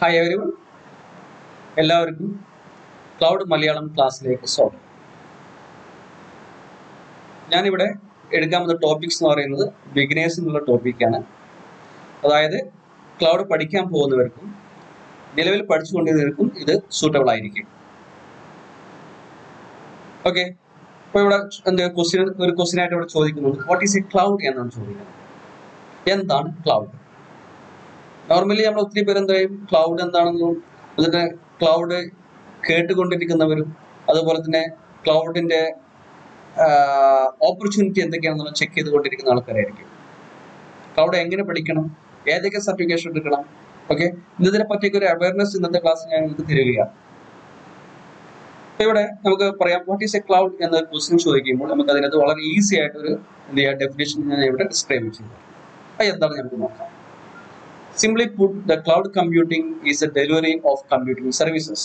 Hi everyone, എല്ലാവർക്കും cloud Malayalam ക്ലാസ്സിലേക്ക് സ്വാഗതം. ഞാനിവിടെ എടുക്കാൻ പോകുന്ന ടോപ്പിക്സ് എന്ന് പറയുന്നത് ബിഗിനേഴ്സ് എന്നുള്ള ടോപ്പിക്കാണ്. അതായത് ക്ലൗഡ് പഠിക്കാൻ പോകുന്നവർക്കും നിലവിൽ പഠിച്ചുകൊണ്ടിരുന്നവർക്കും ഇത് സൂട്ടബിൾ ആയിരിക്കും. ഓക്കെ, അപ്പോൾ ഇവിടെ ഒരു ക്വസ്റ്റ്യൻ ആയിട്ട് ഇവിടെ ചോദിക്കുന്നത് വാട്ട് ഈസ് എ ക്ലൗഡ് എന്നാണ് ചോദിക്കുന്നത്. എന്താണ് ക്ലൗഡ്? നോർമലി നമ്മൾ ഒത്തിരി പേര് എന്താ ചെയ്യും, ക്ലൗഡ് എന്താണെന്നും അതിന്റെ ക്ലൗഡ് കേട്ടുകൊണ്ടിരിക്കുന്നവരും അതുപോലെ തന്നെ ക്ലൗഡിന്റെ ഓപ്പർച്യൂണിറ്റി എന്തൊക്കെയാണെന്നുള്ള ചെക്ക് ചെയ്തുകൊണ്ടിരിക്കുന്ന ആൾക്കാരായിരിക്കും. ക്ലൗഡ് എങ്ങനെ പഠിക്കണം, ഏതൊക്കെ സർട്ടിഫിക്കേഷൻ എടുക്കണം, ഓക്കെ, ഇതിനെ പറ്റിയൊക്കെ ഒരു അവയർനെസ് ഇന്നത്തെ ക്ലാസ് ഞാൻ നിങ്ങൾക്ക് തരികയാണ്. ഇവിടെ നമുക്ക് പറയാം വാട്ട് ഈസ് എ ക്ലൗഡ് എന്ന ക്വസ്റ്റ്യൻ ചോദിക്കുമ്പോൾ നമുക്ക് അതിനകത്ത് വളരെ ഈസി ആയിട്ടൊരു ഡെഫിനേഷൻ ഞാൻ ഇവിടെ ഡിസ്ക്രൈബ് ചെയ്യുന്നത്. അത് എന്താണ് നമുക്ക് നോക്കാം. Simply put, the cloud computing is a delivery of computing services.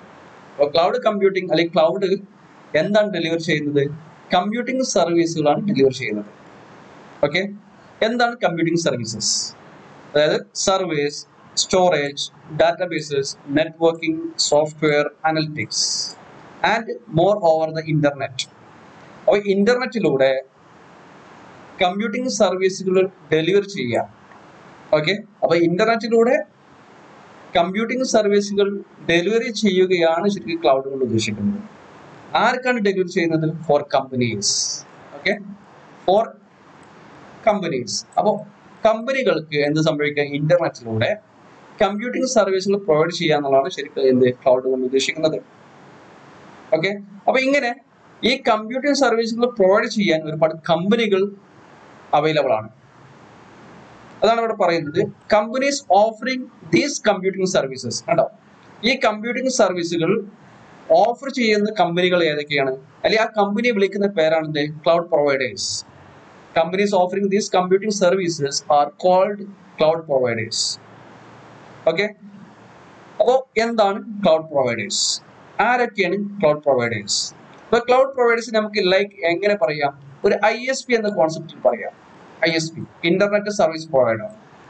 Cloud computing അല്ലെങ്കിൽ ക്ലൗഡ് എന്താണ് ഡെലിവർ ചെയ്യുന്നത്? കമ്പ്യൂട്ടിംഗ് സർവീസുകളാണ് ഡെലിവർ ചെയ്യുന്നത്. ഓക്കെ, എന്താണ് കമ്പ്യൂട്ടിംഗ് സർവീസസ്? അതായത് servers, storage, databases, networking, software, analytics and more over the internet. അപ്പോൾ ഇന്റർനെറ്റിലൂടെ computing സർവീസുകൾ ഡെലിവർ ചെയ്യാം. ഓക്കെ, അപ്പൊ ഇന്റർനെറ്റിലൂടെ കമ്പ്യൂട്ടിംഗ് സർവീസുകൾ ഡെലിവറി ചെയ്യുകയാണ് ശരിക്കും ക്ലൗഡ് കൊണ്ട് ഉദ്ദേശിക്കുന്നത്. ആർക്കാണ് ഡെലിവറി ചെയ്യുന്നത്? For companies. Okay, for companies. അപ്പോൾ കമ്പനികൾക്ക് എന്ത് സംഭവിക്കുക? ഇന്റർനെറ്റിലൂടെ കമ്പ്യൂട്ടിംഗ് സർവീസുകൾ പ്രൊവൈഡ് ചെയ്യുക എന്നുള്ളതാണ് ശരിക്കും എന്ത് ക്ലൗഡ് കൊണ്ട് ഉദ്ദേശിക്കുന്നത്. ഓക്കെ, അപ്പൊ ഇങ്ങനെ ഈ കമ്പ്യൂട്ടിംഗ് സർവീസുകൾ പ്രൊവൈഡ് ചെയ്യാൻ ഒരുപാട് കമ്പനികൾ അവൈലബിൾ ആണ്. അതാണ് ഇവിടെ പറയുന്നത് companies offering these computing services. കണ്ടോ, ഈ കമ്പ്യൂട്ടിംഗ് സർവീസുകൾ ഓഫർ ചെയ്യുന്ന കമ്പനികൾ ഏതൊക്കെയാണ്? അല്ലെങ്കിൽ ആ കമ്പനിയെ വിളിക്കുന്ന പേരാണ് cloud providers. Companies offering these computing services are called cloud providers. Okay, അപ്പോൾ എന്താണ് ക്ലൗഡ് പ്രൊവൈഡേഴ്സ്? ആരൊക്കെയാണ് ക്ലൗഡ് പ്രൊവൈഡേഴ്സ്? ഇപ്പൊ ക്ലൗഡ് പ്രൊവൈഡേഴ്സ് നമുക്ക് ലൈക്ക് എങ്ങനെ പറയാം? ഒരു ISP എന്ന കോൺസെപ്റ്റിൽ പറയാം. ISP, internet service provider.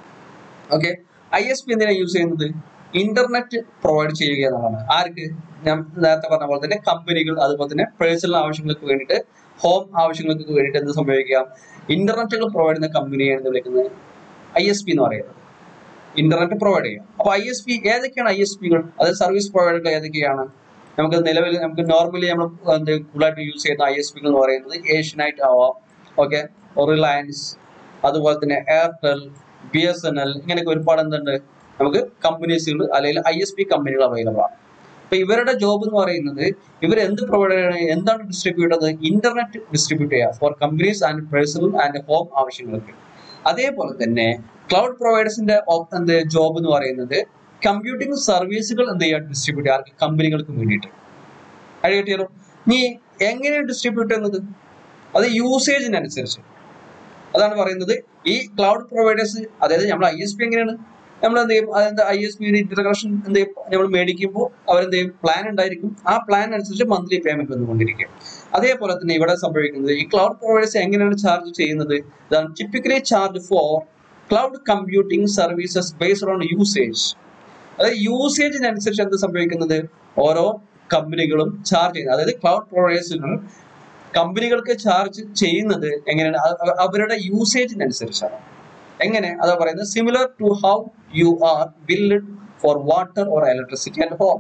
Okay, ISP എന്തിനാണ് യൂസ് ചെയ്യുന്നത്? ഇന്റർനെറ്റ് പ്രൊവൈഡ് ചെയ്യുക എന്നുള്ളതാണ്. ആർക്ക്? ഞാൻ നേരത്തെ പറഞ്ഞ പോലെ തന്നെ കമ്പനികൾ, അതുപോലെ തന്നെ പേഴ്സണൽ ആവശ്യങ്ങൾക്ക് വേണ്ടിയിട്ട്, ഹോം ആവശ്യങ്ങൾക്ക് വേണ്ടിയിട്ട് എന്ത് സംഭവിക്കാം? ഇന്റർനെറ്റുകൾ പ്രൊവൈഡ് ചെയ്യുന്ന കമ്പനിയാണ് വിളിക്കുന്നത് ISP എന്ന് പറയുന്നത്. ഇന്റർനെറ്റ് പ്രൊവൈഡ് ചെയ്യാം. അപ്പൊ ISP ഏതൊക്കെയാണ്? ISPകൾ അതായത് സർവീസ് പ്രൊവൈഡറുകൾ ഏതൊക്കെയാണ്? നമുക്ക് നിലവിൽ നമുക്ക് നോർമലി നമ്മൾ കൂടുതലായിട്ട് യൂസ് ചെയ്യുന്ന ISPകൾ എന്ന് പറയുന്നത് ഏഷ്യനൈറ്റ് ആവാം, ഓക്കെ, റിലയൻസ്, അതുപോലെ തന്നെ എയർടെൽ, BSNL, ഇങ്ങനെയൊക്കെ ഒരുപാട് എന്തുണ്ട് നമുക്ക് കമ്പനീസുകൾ അല്ലെങ്കിൽ ISP കമ്പനികൾ അവൈലബിൾ ആണ്. അപ്പൊ ഇവരുടെ ജോബ് എന്ന് പറയുന്നത് ഇവർ എന്ത് പ്രൊവൈഡ് ചെയ്യണം, എന്താണ് ഡിസ്ട്രിബ്യൂട്ട് ചെയ്യുന്നത്? ഇന്റർനെറ്റ് ഡിസ്ട്രിബ്യൂട്ട് ചെയ്യുക for companies and personal and home ആവശ്യങ്ങൾക്ക്. അതേപോലെ തന്നെ ക്ലൗഡ് പ്രൊവൈഡേഴ്സിന്റെ ജോബ് എന്ന് പറയുന്നത് കമ്പ്യൂട്ടിംഗ് സർവീസുകൾ എന്ത് ചെയ്യുക? ഡിസ്ട്രിബ്യൂട്ട് ചെയ്യുക കമ്പനികൾക്ക് വേണ്ടിയിട്ട്. അത് കിട്ടിയാലോ? ഇനി എങ്ങനെയാണ് ഡിസ്ട്രിബ്യൂട്ട് ചെയ്യുന്നത്? അത് യൂസേജിനനുസരിച്ച്. അതാണ് പറയുന്നത് ഈ ക്ലൗഡ് പ്രൊവൈഡേഴ്സ്. അതായത് നമ്മൾ ISP എങ്ങനെയാണ് നമ്മൾ എന്ത് ചെയ്യും? അതെന്താ ISP ഇന്റർകണക്ഷൻ എന്ത് ചെയ്യും? നമ്മൾ മേടിക്കുമ്പോൾ അവരെന്ത് ചെയ്യും? പ്ലാൻ ഉണ്ടായിരിക്കും. ആ പ്ലാൻ അനുസരിച്ച് മന്ത്ലി പേയ്മെന്റ് വന്നുകൊണ്ടിരിക്കും. അതേപോലെ തന്നെ ഇവിടെ സംഭവിക്കുന്നത് ഈ ക്ലൗഡ് പ്രൊവൈഡേഴ്സ് എങ്ങനെയാണ് ചാർജ് ചെയ്യുന്നത്? ഇതാണ് typically charge for cloud computing services based on usage. അതായത് യൂസേജിനനുസരിച്ച് എന്ത് സംഭവിക്കുന്നത്? ഓരോ കമ്പനികളും ചാർജ് ചെയ്യുന്നത്, അതായത് ക്ലൗഡ് പ്രൊവൈഡേഴ്സുകൾ കമ്പനികൾക്ക് ചാർജ് ചെയ്യുന്നത് എങ്ങനെയാണ്? അവരുടെ യൂസേജിനനുസരിച്ചാണ്. എങ്ങനെ? അതാ പറയുന്നത് similar to how you are billed for water or electricity at home.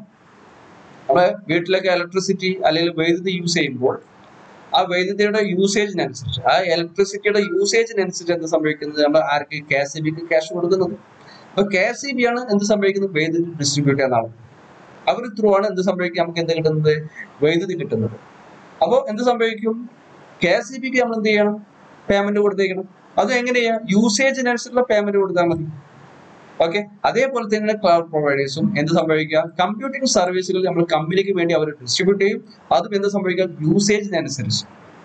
നമ്മള് വീട്ടിലൊക്കെ ഇലക്ട്രിസിറ്റി അല്ലെങ്കിൽ വൈദ്യുതി യൂസ് ചെയ്യുമ്പോൾ ആ വൈദ്യുതിയുടെ യൂസേജിനനുസരിച്ച്, ആ ഇലക്ട്രിസിറ്റിയുടെ യൂസേജിനനുസരിച്ച് എന്ത് സംഭവിക്കുന്നത്? നമ്മൾ ആർക്ക്? KSEBക്ക് ക്യാഷ് കൊടുക്കുന്നത്. അപ്പൊ KSEB ആണ് എന്ത് സംഭവിക്കുന്നത്? വൈദ്യുതി ഡിസ്ട്രിബ്യൂട്ട് ചെയ്യുന്ന ആൾ. അവർ ത്രൂ ആണ് എന്ത് സംഭവിക്കുക? നമുക്ക് എന്ത് കിട്ടുന്നത്? വൈദ്യുതി കിട്ടുന്നത്. അപ്പോൾ എന്ത് സംഭവിക്കും? KSEBക്ക് നമ്മൾ എന്ത് ചെയ്യണം? പേയ്മെന്റ് കൊടുത്തേക്കണം. അത് എങ്ങനെയാ? യൂസേജിനനുസരിച്ചുള്ള പേയ്മെന്റ് കൊടുത്താൽ മതി. ഓക്കെ, അതേപോലെ തന്നെ ക്ലൗഡ് പ്രൊവൈഡേഴ്സും എന്ത് സംഭവിക്കുക? കമ്പ്യൂട്ടിംഗ് സർവീസുകൾ നമ്മൾ കമ്പനിക്ക് വേണ്ടി അവർ ഡിസ്ട്രിബ്യൂട്ട് ചെയ്യും. അതും എന്ത് സംഭവിക്കുക? യൂസേജിനനുസരിച്ച്.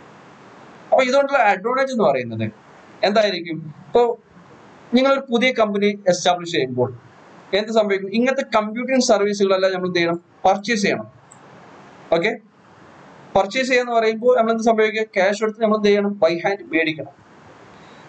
അപ്പൊ ഇതുകൊണ്ടുള്ള അഡ്വാൻറ്റേജ് എന്ന് പറയുന്നത് എന്തായിരിക്കും? ഇപ്പോൾ നിങ്ങളൊരു പുതിയ കമ്പനി എസ്റ്റാബ്ലിഷ് ചെയ്യുമ്പോൾ എന്ത് സംഭവിക്കും? ഇങ്ങനത്തെ കമ്പ്യൂട്ടിംഗ് സർവീസുകളെല്ലാം നമ്മൾ എന്ത് ചെയ്യണം? പർച്ചേസ് ചെയ്യണം. ഓക്കെ, പർച്ചേസ് ചെയ്യാന്ന് പറയുമ്പോൾ നമ്മൾ എന്ത് സംഭവിക്കുക? ക്യാഷ് എടുത്ത് നമ്മൾ എന്ത് ചെയ്യണം? ബൈ ഹാൻഡ് മേടിക്കണം.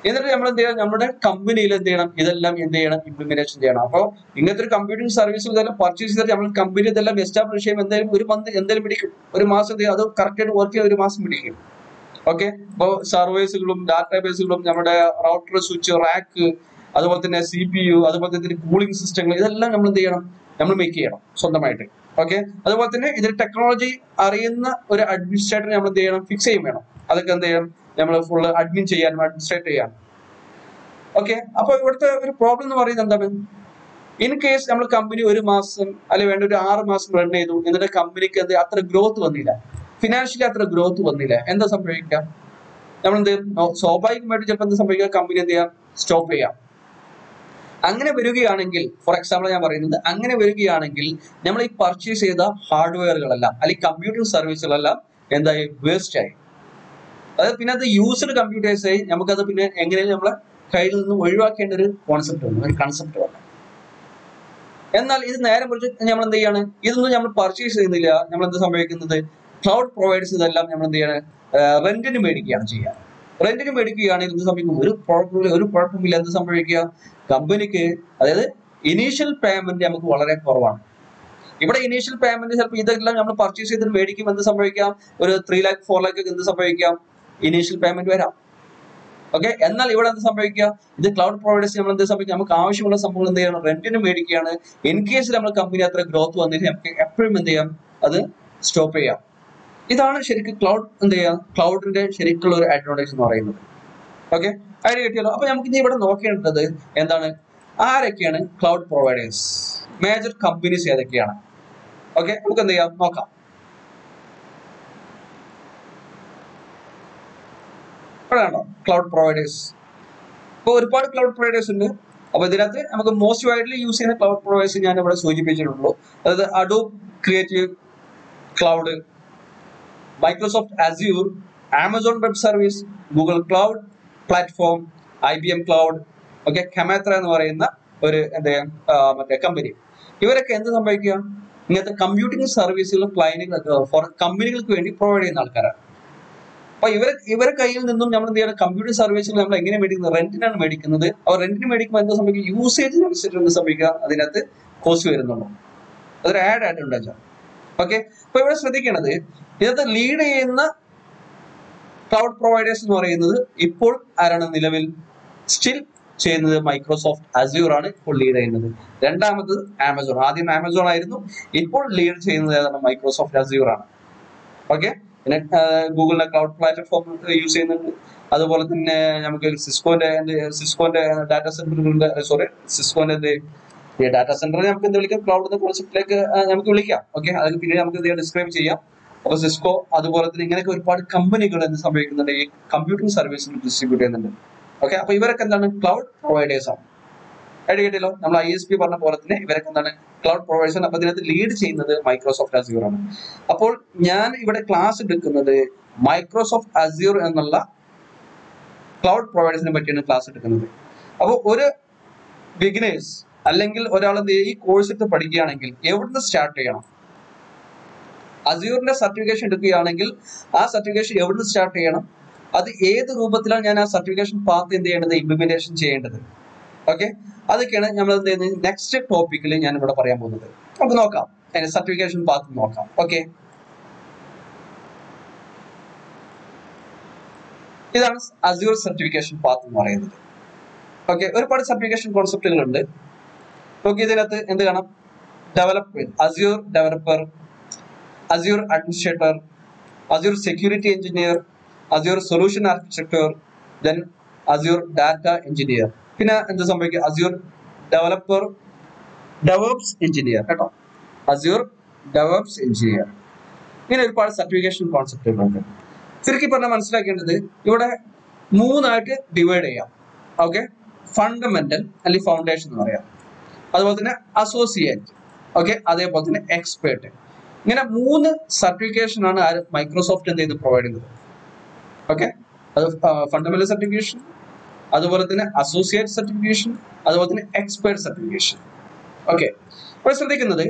എന്നിട്ട് നമ്മൾ എന്ത് ചെയ്യണം, നമ്മുടെ കമ്പനിയിൽ എന്ത് ചെയ്യണം, ഇതെല്ലാം എന്ത് ചെയ്യണം, ഇംപ്ലിമെന്റേഷൻ ചെയ്യണം. അപ്പോൾ ഇങ്ങനത്തെ ഒരു കമ്പ്യൂട്ടിംഗ് സർവീസ് ഇതെല്ലാം പർച്ചേസ് ചെയ്തിട്ട് നമ്മൾ കമ്പനി ഇതെല്ലാം എസ്റ്റാബ്ലിഷ് ചെയ്യുമ്പോൾ എന്തായാലും ഒരു മന്ത് എന്തായാലും പിടിക്കും, ഒരു മാസം അത് കറക്റ്റ് ആയിട്ട് വർക്ക് ചെയ്യാൻ ഒരു മാസം പിടിക്കും. ഓക്കെ, അപ്പോൾ സർവേസുകളും ഡാറ്റാബേസുകളും നമ്മുടെ റൗട്ടർ, സ്വിച്ച്, റാക്ക്, അതുപോലെ തന്നെ CPU, അതുപോലെ തന്നെ കൂളിംഗ് സിസ്റ്റങ്ങൾ, ഇതെല്ലാം നമ്മൾ എന്ത് ചെയ്യണം, നമ്മൾ മേക്ക് ചെയ്യണം സ്വന്തമായിട്ട്. ഓക്കെ, അതുപോലെ തന്നെ ഇതിൽ ടെക്നോളജി അറിയുന്ന ഒരു അഡ്മിനിസ്ട്രേറ്റർ നമ്മൾ എന്ത് ചെയ്യണം, ഫിക്സ് ചെയ്യും വേണം. അതൊക്കെ എന്ത് ചെയ്യണം, നമ്മൾ ഫുള്ള് അഡ്മിൻ ചെയ്യാനും അഡ്മിനിസ്ട്രേറ്റ് ചെയ്യാനും. ഓക്കെ, അപ്പൊ ഇവിടുത്തെ ഒരു പ്രോബ്ലം എന്ന് പറയുന്നത് എന്താണ്, ഇൻ കേസ് നമ്മൾ കമ്പനി ഒരു മാസം അല്ലെങ്കിൽ വേണ്ട ഒരു 6 മാസം റൺ ചെയ്തു, എന്നിട്ട് കമ്പനിക്ക് എന്ത് അത്ര ഗ്രോത്ത് വന്നില്ല, ഫിനാൻഷ്യലി അത്ര ഗ്രോത്ത് വന്നില്ല, എന്താ സംഭവിക്കാം, നമ്മൾ എന്ത് സ്വാഭാവികമായിട്ട് ചിലപ്പോൾ എന്ത് സംഭവിക്കുക, കമ്പനി എന്ത് ചെയ്യാം, സ്റ്റോപ്പ് ചെയ്യാം. അങ്ങനെ വരികയാണെങ്കിൽ, ഫോർ എക്സാമ്പിൾ ഞാൻ പറയുന്നത്, അങ്ങനെ വരികയാണെങ്കിൽ നമ്മൾ ഈ പർച്ചേസ് ചെയ്ത ഹാർഡ്വെയറുകളെല്ലാം അല്ലെങ്കിൽ കമ്പ്യൂട്ടർ സർവീസുകളെല്ലാം എന്തായി, വേസ്റ്റ് ആയി. അതായത് പിന്നെ അത് യൂസ്ഡ് കമ്പ്യൂട്ടേഴ്സ് ആയി, നമുക്കത് പിന്നെ എങ്ങനെയും നമ്മളെ കയ്യിൽ നിന്ന് ഒഴിവാക്കേണ്ട ഒരു കോൺസെപ്റ്റ് വന്നു, ഒരു കൺസെപ്റ്റ് വന്നു. എന്നാൽ ഇത് നേരെ മറിച്ച് നമ്മൾ എന്ത് ചെയ്യാണ്, ഇതൊന്നും നമ്മൾ പർച്ചേസ് ചെയ്യുന്നില്ല, നമ്മൾ എന്ത് സംഭവിക്കുന്നത്, ക്ലൗഡ് പ്രൊവൈഡേഴ്സ് ഇതെല്ലാം നമ്മൾ എന്ത് ചെയ്യാണ്, റെന്റിന് മേടിക്കുകയാണ് ചെയ്യുക. റെന്റിന് മേടിക്കുകയാണെങ്കിൽ എന്ത് സംഭവിക്കും, ഒരു കുഴപ്പമില്ല. എന്ത് സംഭവിക്കുക, കമ്പനിക്ക് അതായത് ഇനീഷ്യൽ പേയ്മെന്റ് നമുക്ക് വളരെ കുറവാണ്. ഇവിടെ ഇനീഷ്യൽ പേയ്മെന്റ് ചിലപ്പോൾ ഇതെല്ലാം നമ്മൾ പർച്ചേസ് ചെയ്തിട്ട് മേടിക്കും, എന്ത് സംഭവിക്കാം, ഒരു 3 lakh 4 lakh എന്ത് സംഭവിക്കാം, ഇനീഷ്യൽ പേയ്മെന്റ് വരാം. ഓക്കെ, എന്നാൽ ഇവിടെ എന്ത് സംഭവിക്കുക, ഇത് ക്ലൗഡ് പ്രൊവൈഡേഴ്സ് നമ്മൾ എന്ത് സംഭവിക്കുക, നമുക്ക് ആവശ്യമുള്ള സംഭവങ്ങൾ എന്ത് ചെയ്യണം, റെന്റിന് മേടിക്കുകയാണ്. ഇൻ കേസ് നമ്മൾ കമ്പനി അത്ര ഗ്രോത്ത് വന്നിട്ട് നമുക്ക് എപ്പോഴും എന്ത് ചെയ്യാം, അത് സ്റ്റോപ്പ് ചെയ്യാം. ഇതാണ് ശരിക്കും ക്ലൗഡ് എന്ത് ചെയ്യാം, ക്ലൗഡിന്റെ ശരിക്കുള്ള ഒരു അഡ്വാൻറ്റേജ് എന്ന് പറയുന്നത്. ഓക്കെ, ഐഡിയ കിട്ടിയല്ലോ. അപ്പൊ നമുക്ക് ഇനി ഇവിടെ നോക്കേണ്ടത് എന്താണ്, ആരൊക്കെയാണ് ക്ലൗഡ് പ്രൊവൈഡേഴ്സ്, മേജർ കമ്പനീസ് ഏതൊക്കെയാണ്. ഓക്കെ, നമുക്ക് എന്ത് ചെയ്യാം, നോക്കാം. ഇവിടെയാണോ ക്ലൗഡ് പ്രൊവൈഡേഴ്സ്. ഇപ്പോൾ ഒരുപാട് ക്ലൗഡ് പ്രൊവൈഡേഴ്സ് ഉണ്ട്. അപ്പൊ ഇതിനകത്ത് നമുക്ക് മോസ്റ്റ് വൈഡ്ലി യൂസ് ചെയ്യുന്ന ക്ലൗഡ് പ്രൊവൈഡേഴ്സ് ഞാൻ ഇവിടെ സൂചിപ്പിച്ചിട്ടുള്ളൂ. അതായത് Adobe Creative Cloud, Microsoft Azure, Amazon Web Service, Google Cloud Platform, IBM cloud, okay, കമാത്ര എന്ന് പറയുന്ന ഒരു മറ്റേ കമ്പനി. ഇവരൊക്കെ എന്ത് സംഭവിക്കുക, ഇങ്ങനത്തെ കമ്പ്യൂട്ടിംഗ് സർവീസുകൾ ക്ലയന്റുകൾ കമ്പനികൾക്ക് വേണ്ടി പ്രൊവൈഡ് ചെയ്യുന്ന ആൾക്കാരാണ്. അപ്പൊ ഇവരെ കയ്യിൽ നിന്നും നമ്മൾ എന്ത് ചെയ്യണം, കമ്പ്യൂട്ടർ സർവീസുകൾ നമ്മൾ എങ്ങനെ മേടിക്കുന്നത്, റെന്റിനാണ് മേടിക്കുന്നത്. അവർ റെന്റിന് മേടിക്കുമ്പോൾ എന്താ സംഭവിക്കുക, യൂസേജിനനുസരിച്ച് എന്ത് സംഭവിക്കുക, അതിനകത്ത് കോസ്റ്റ് വരുന്നുള്ളൂ, അതൊരു ആഡ് ആയിട്ട് ഉണ്ടാക്കാം. ഓക്കെ, അപ്പൊ ഇവിടെ ശ്രദ്ധിക്കേണ്ടത്, ഇതിനകത്ത് ലീഡ് ചെയ്യുന്ന ക്ലൗഡ് പ്രൊവൈഡേഴ്സ് എന്ന് പറയുന്നത് ഇപ്പോൾ ആരാണ് നിലവിൽ സ്റ്റിൽ ചെയ്യുന്നത്, മൈക്രോസോഫ്റ്റ് അസ്യൂർ ആണ് ഇപ്പോൾ ലീഡ് ചെയ്യുന്നത്. രണ്ടാമത്തത് ആമസോൺ. ആദ്യം ആമസോൺ ആയിരുന്നു, ഇപ്പോൾ ലീഡ് ചെയ്യുന്നത് ഏതാണ്, മൈക്രോസോഫ്റ്റ് അസ്യൂർ ആണ്. ഓക്കെ, പിന്നെ ഗൂഗിളിന്റെ ക്ലൗഡ് പ്ലാറ്റ്ഫോം യൂസ് ചെയ്യുന്നുണ്ട്. അതുപോലെ തന്നെ നമുക്ക് സിസ്കോന്റെ ഡാറ്റാ സെന്ററുകളുടെ സിസ്കോന്റെ ഡാറ്റാ സെന്റർ നമുക്ക് എന്ത് വിളിക്കാം, ക്ലൗഡ് എന്ന കോൺസെപ്റ്റിലേക്ക് നമുക്ക് വിളിക്കാം. ഓക്കെ, അതിൽ പിന്നെ നമുക്ക് ഡിസ്ക്രൈബ് ചെയ്യാം. അപ്പൊ സിസ്കോ അതുപോലെ തന്നെ ഇങ്ങനെയൊക്കെ ഒരുപാട് കമ്പനികൾ എന്ത് സംഭവിക്കുന്നുണ്ട്, ഈ കമ്പ്യൂട്ടിംഗ് സർവീസുകൾ ഡിസ്ട്രിബ്യൂട്ട് ചെയ്യുന്നുണ്ട്. ഓക്കെ, അപ്പൊ ഇവരൊക്കെ എന്താണ്, ക്ലൗഡ് പ്രൊവൈഡേഴ്സ് ആണ്. ഐഡിയ കിട്ടിയല്ലോ. നമ്മൾ ISP പറഞ്ഞ പോലെ തന്നെ ഇവരൊക്കെ എന്താണ്, ക്ലൗഡ് പ്രൊവൈഡേഴ്സ് ആണ്. അപ്പൊ ഇതിനകത്ത് ലീഡ് ചെയ്യുന്നത് മൈക്രോസോഫ്റ്റ് അസ്യൂർ ആണ്. അപ്പോൾ ഞാൻ ഇവിടെ ക്ലാസ് എടുക്കുന്നത് മൈക്രോസോഫ്റ്റ് അസ്യൂർ എന്നുള്ള ക്ലൗഡ് പ്രൊവൈഡേഴ്സിനെ പറ്റിയാണ് ക്ലാസ് എടുക്കുന്നത്. അപ്പോൾ ഒരു ബിഗിനേഴ്സ് അല്ലെങ്കിൽ ഒരാൾ ഈ കോഴ്സ് എടുത്ത് പഠിക്കുകയാണെങ്കിൽ എവിടുന്ന് സ്റ്റാർട്ട് ചെയ്യണം, അസ്യൂറിന്റെ സർട്ടിഫിക്കേഷൻ എടുക്കുകയാണെങ്കിൽ ആ സർട്ടിഫിക്കേഷൻ എവിടുന്ന് സ്റ്റാർട്ട് ചെയ്യണം, അത് ഏത് രൂപത്തിലാണ് ഞാൻ ആ സർട്ടിഫിക്കേഷൻ പാത്ത് എന്ത് ചെയ്യേണ്ടത്, ഇംപ്ലിമെന്റേഷൻ ചെയ്യേണ്ടത്. ഓക്കെ, അതൊക്കെയാണ് നമ്മൾ എന്ത് ചെയ്യുന്നത് നെക്സ്റ്റ് ടോപ്പിക്കിൽ ഞാൻ ഇവിടെ പറയാൻ പോകുന്നത്. നമുക്ക് നോക്കാം, സർട്ടിഫിക്കേഷൻ പാത്ത് നോക്കാം. ഓക്കെ, ഇതാണ് അസ്യൂർ സർട്ടിഫിക്കേഷൻ പാത്ത് എന്ന് പറയുന്നത്. ഓക്കെ, ഒരുപാട് സർട്ടിഫിക്കേഷൻ കോൺസെപ്റ്റുകൾ ഉണ്ട്. നോക്കി, ഇതിനകത്ത് എന്ത് കാണാം, development, Azure developer, Azure administrator, Azure security engineer, Azure solution architecture, then Azure data engineer. പിന്നെ എന്ത് സംഭവിക്കുക, അസ്യൂർ ഡെവലപ്പർ, ഡെവോപ്സ് എഞ്ചിനീയർ, കേട്ടോ, അസ്യൂർ ഡെവോപ്സ് എഞ്ചിനീയർ. ഇങ്ങനെ ഒരുപാട് സർട്ടിഫിക്കേഷൻ കോൺസെപ്റ്റുകളുണ്ട്. ചുരുക്കി പറഞ്ഞാൽ മനസ്സിലാക്കേണ്ടത് ഇവിടെ 3 ആയിട്ട് ഡിവൈഡ് ചെയ്യാം. ഓക്കെ, ഫണ്ടമെന്റൽ അല്ലെങ്കിൽ ഫൗണ്ടേഷൻ എന്ന് പറയാം, അതുപോലെ തന്നെ അസോസിയേറ്റ്, ഓക്കെ, അതേപോലെ തന്നെ എക്സ്പേർട്ട്. ഇങ്ങനെ 3 സർട്ടിഫിക്കേഷൻ ആണ് മൈക്രോസോഫ്റ്റ് എന്ത് ചെയ്ത് പ്രൊവൈഡ് ചെയ്യുന്നത്. ഓക്കെ, അത് ഫണ്ടമെന്റൽ സർട്ടിഫിക്കേഷൻ, അതുപോലെ തന്നെ അസോസിയേറ്റ് സർട്ടിഫിക്കേഷൻ, അതുപോലെ തന്നെ എക്സ്പേർട്ട് സർട്ടിഫിക്കേഷൻ. ഓക്കെ, അപ്പോൾ ശ്രദ്ധിക്കുന്നത്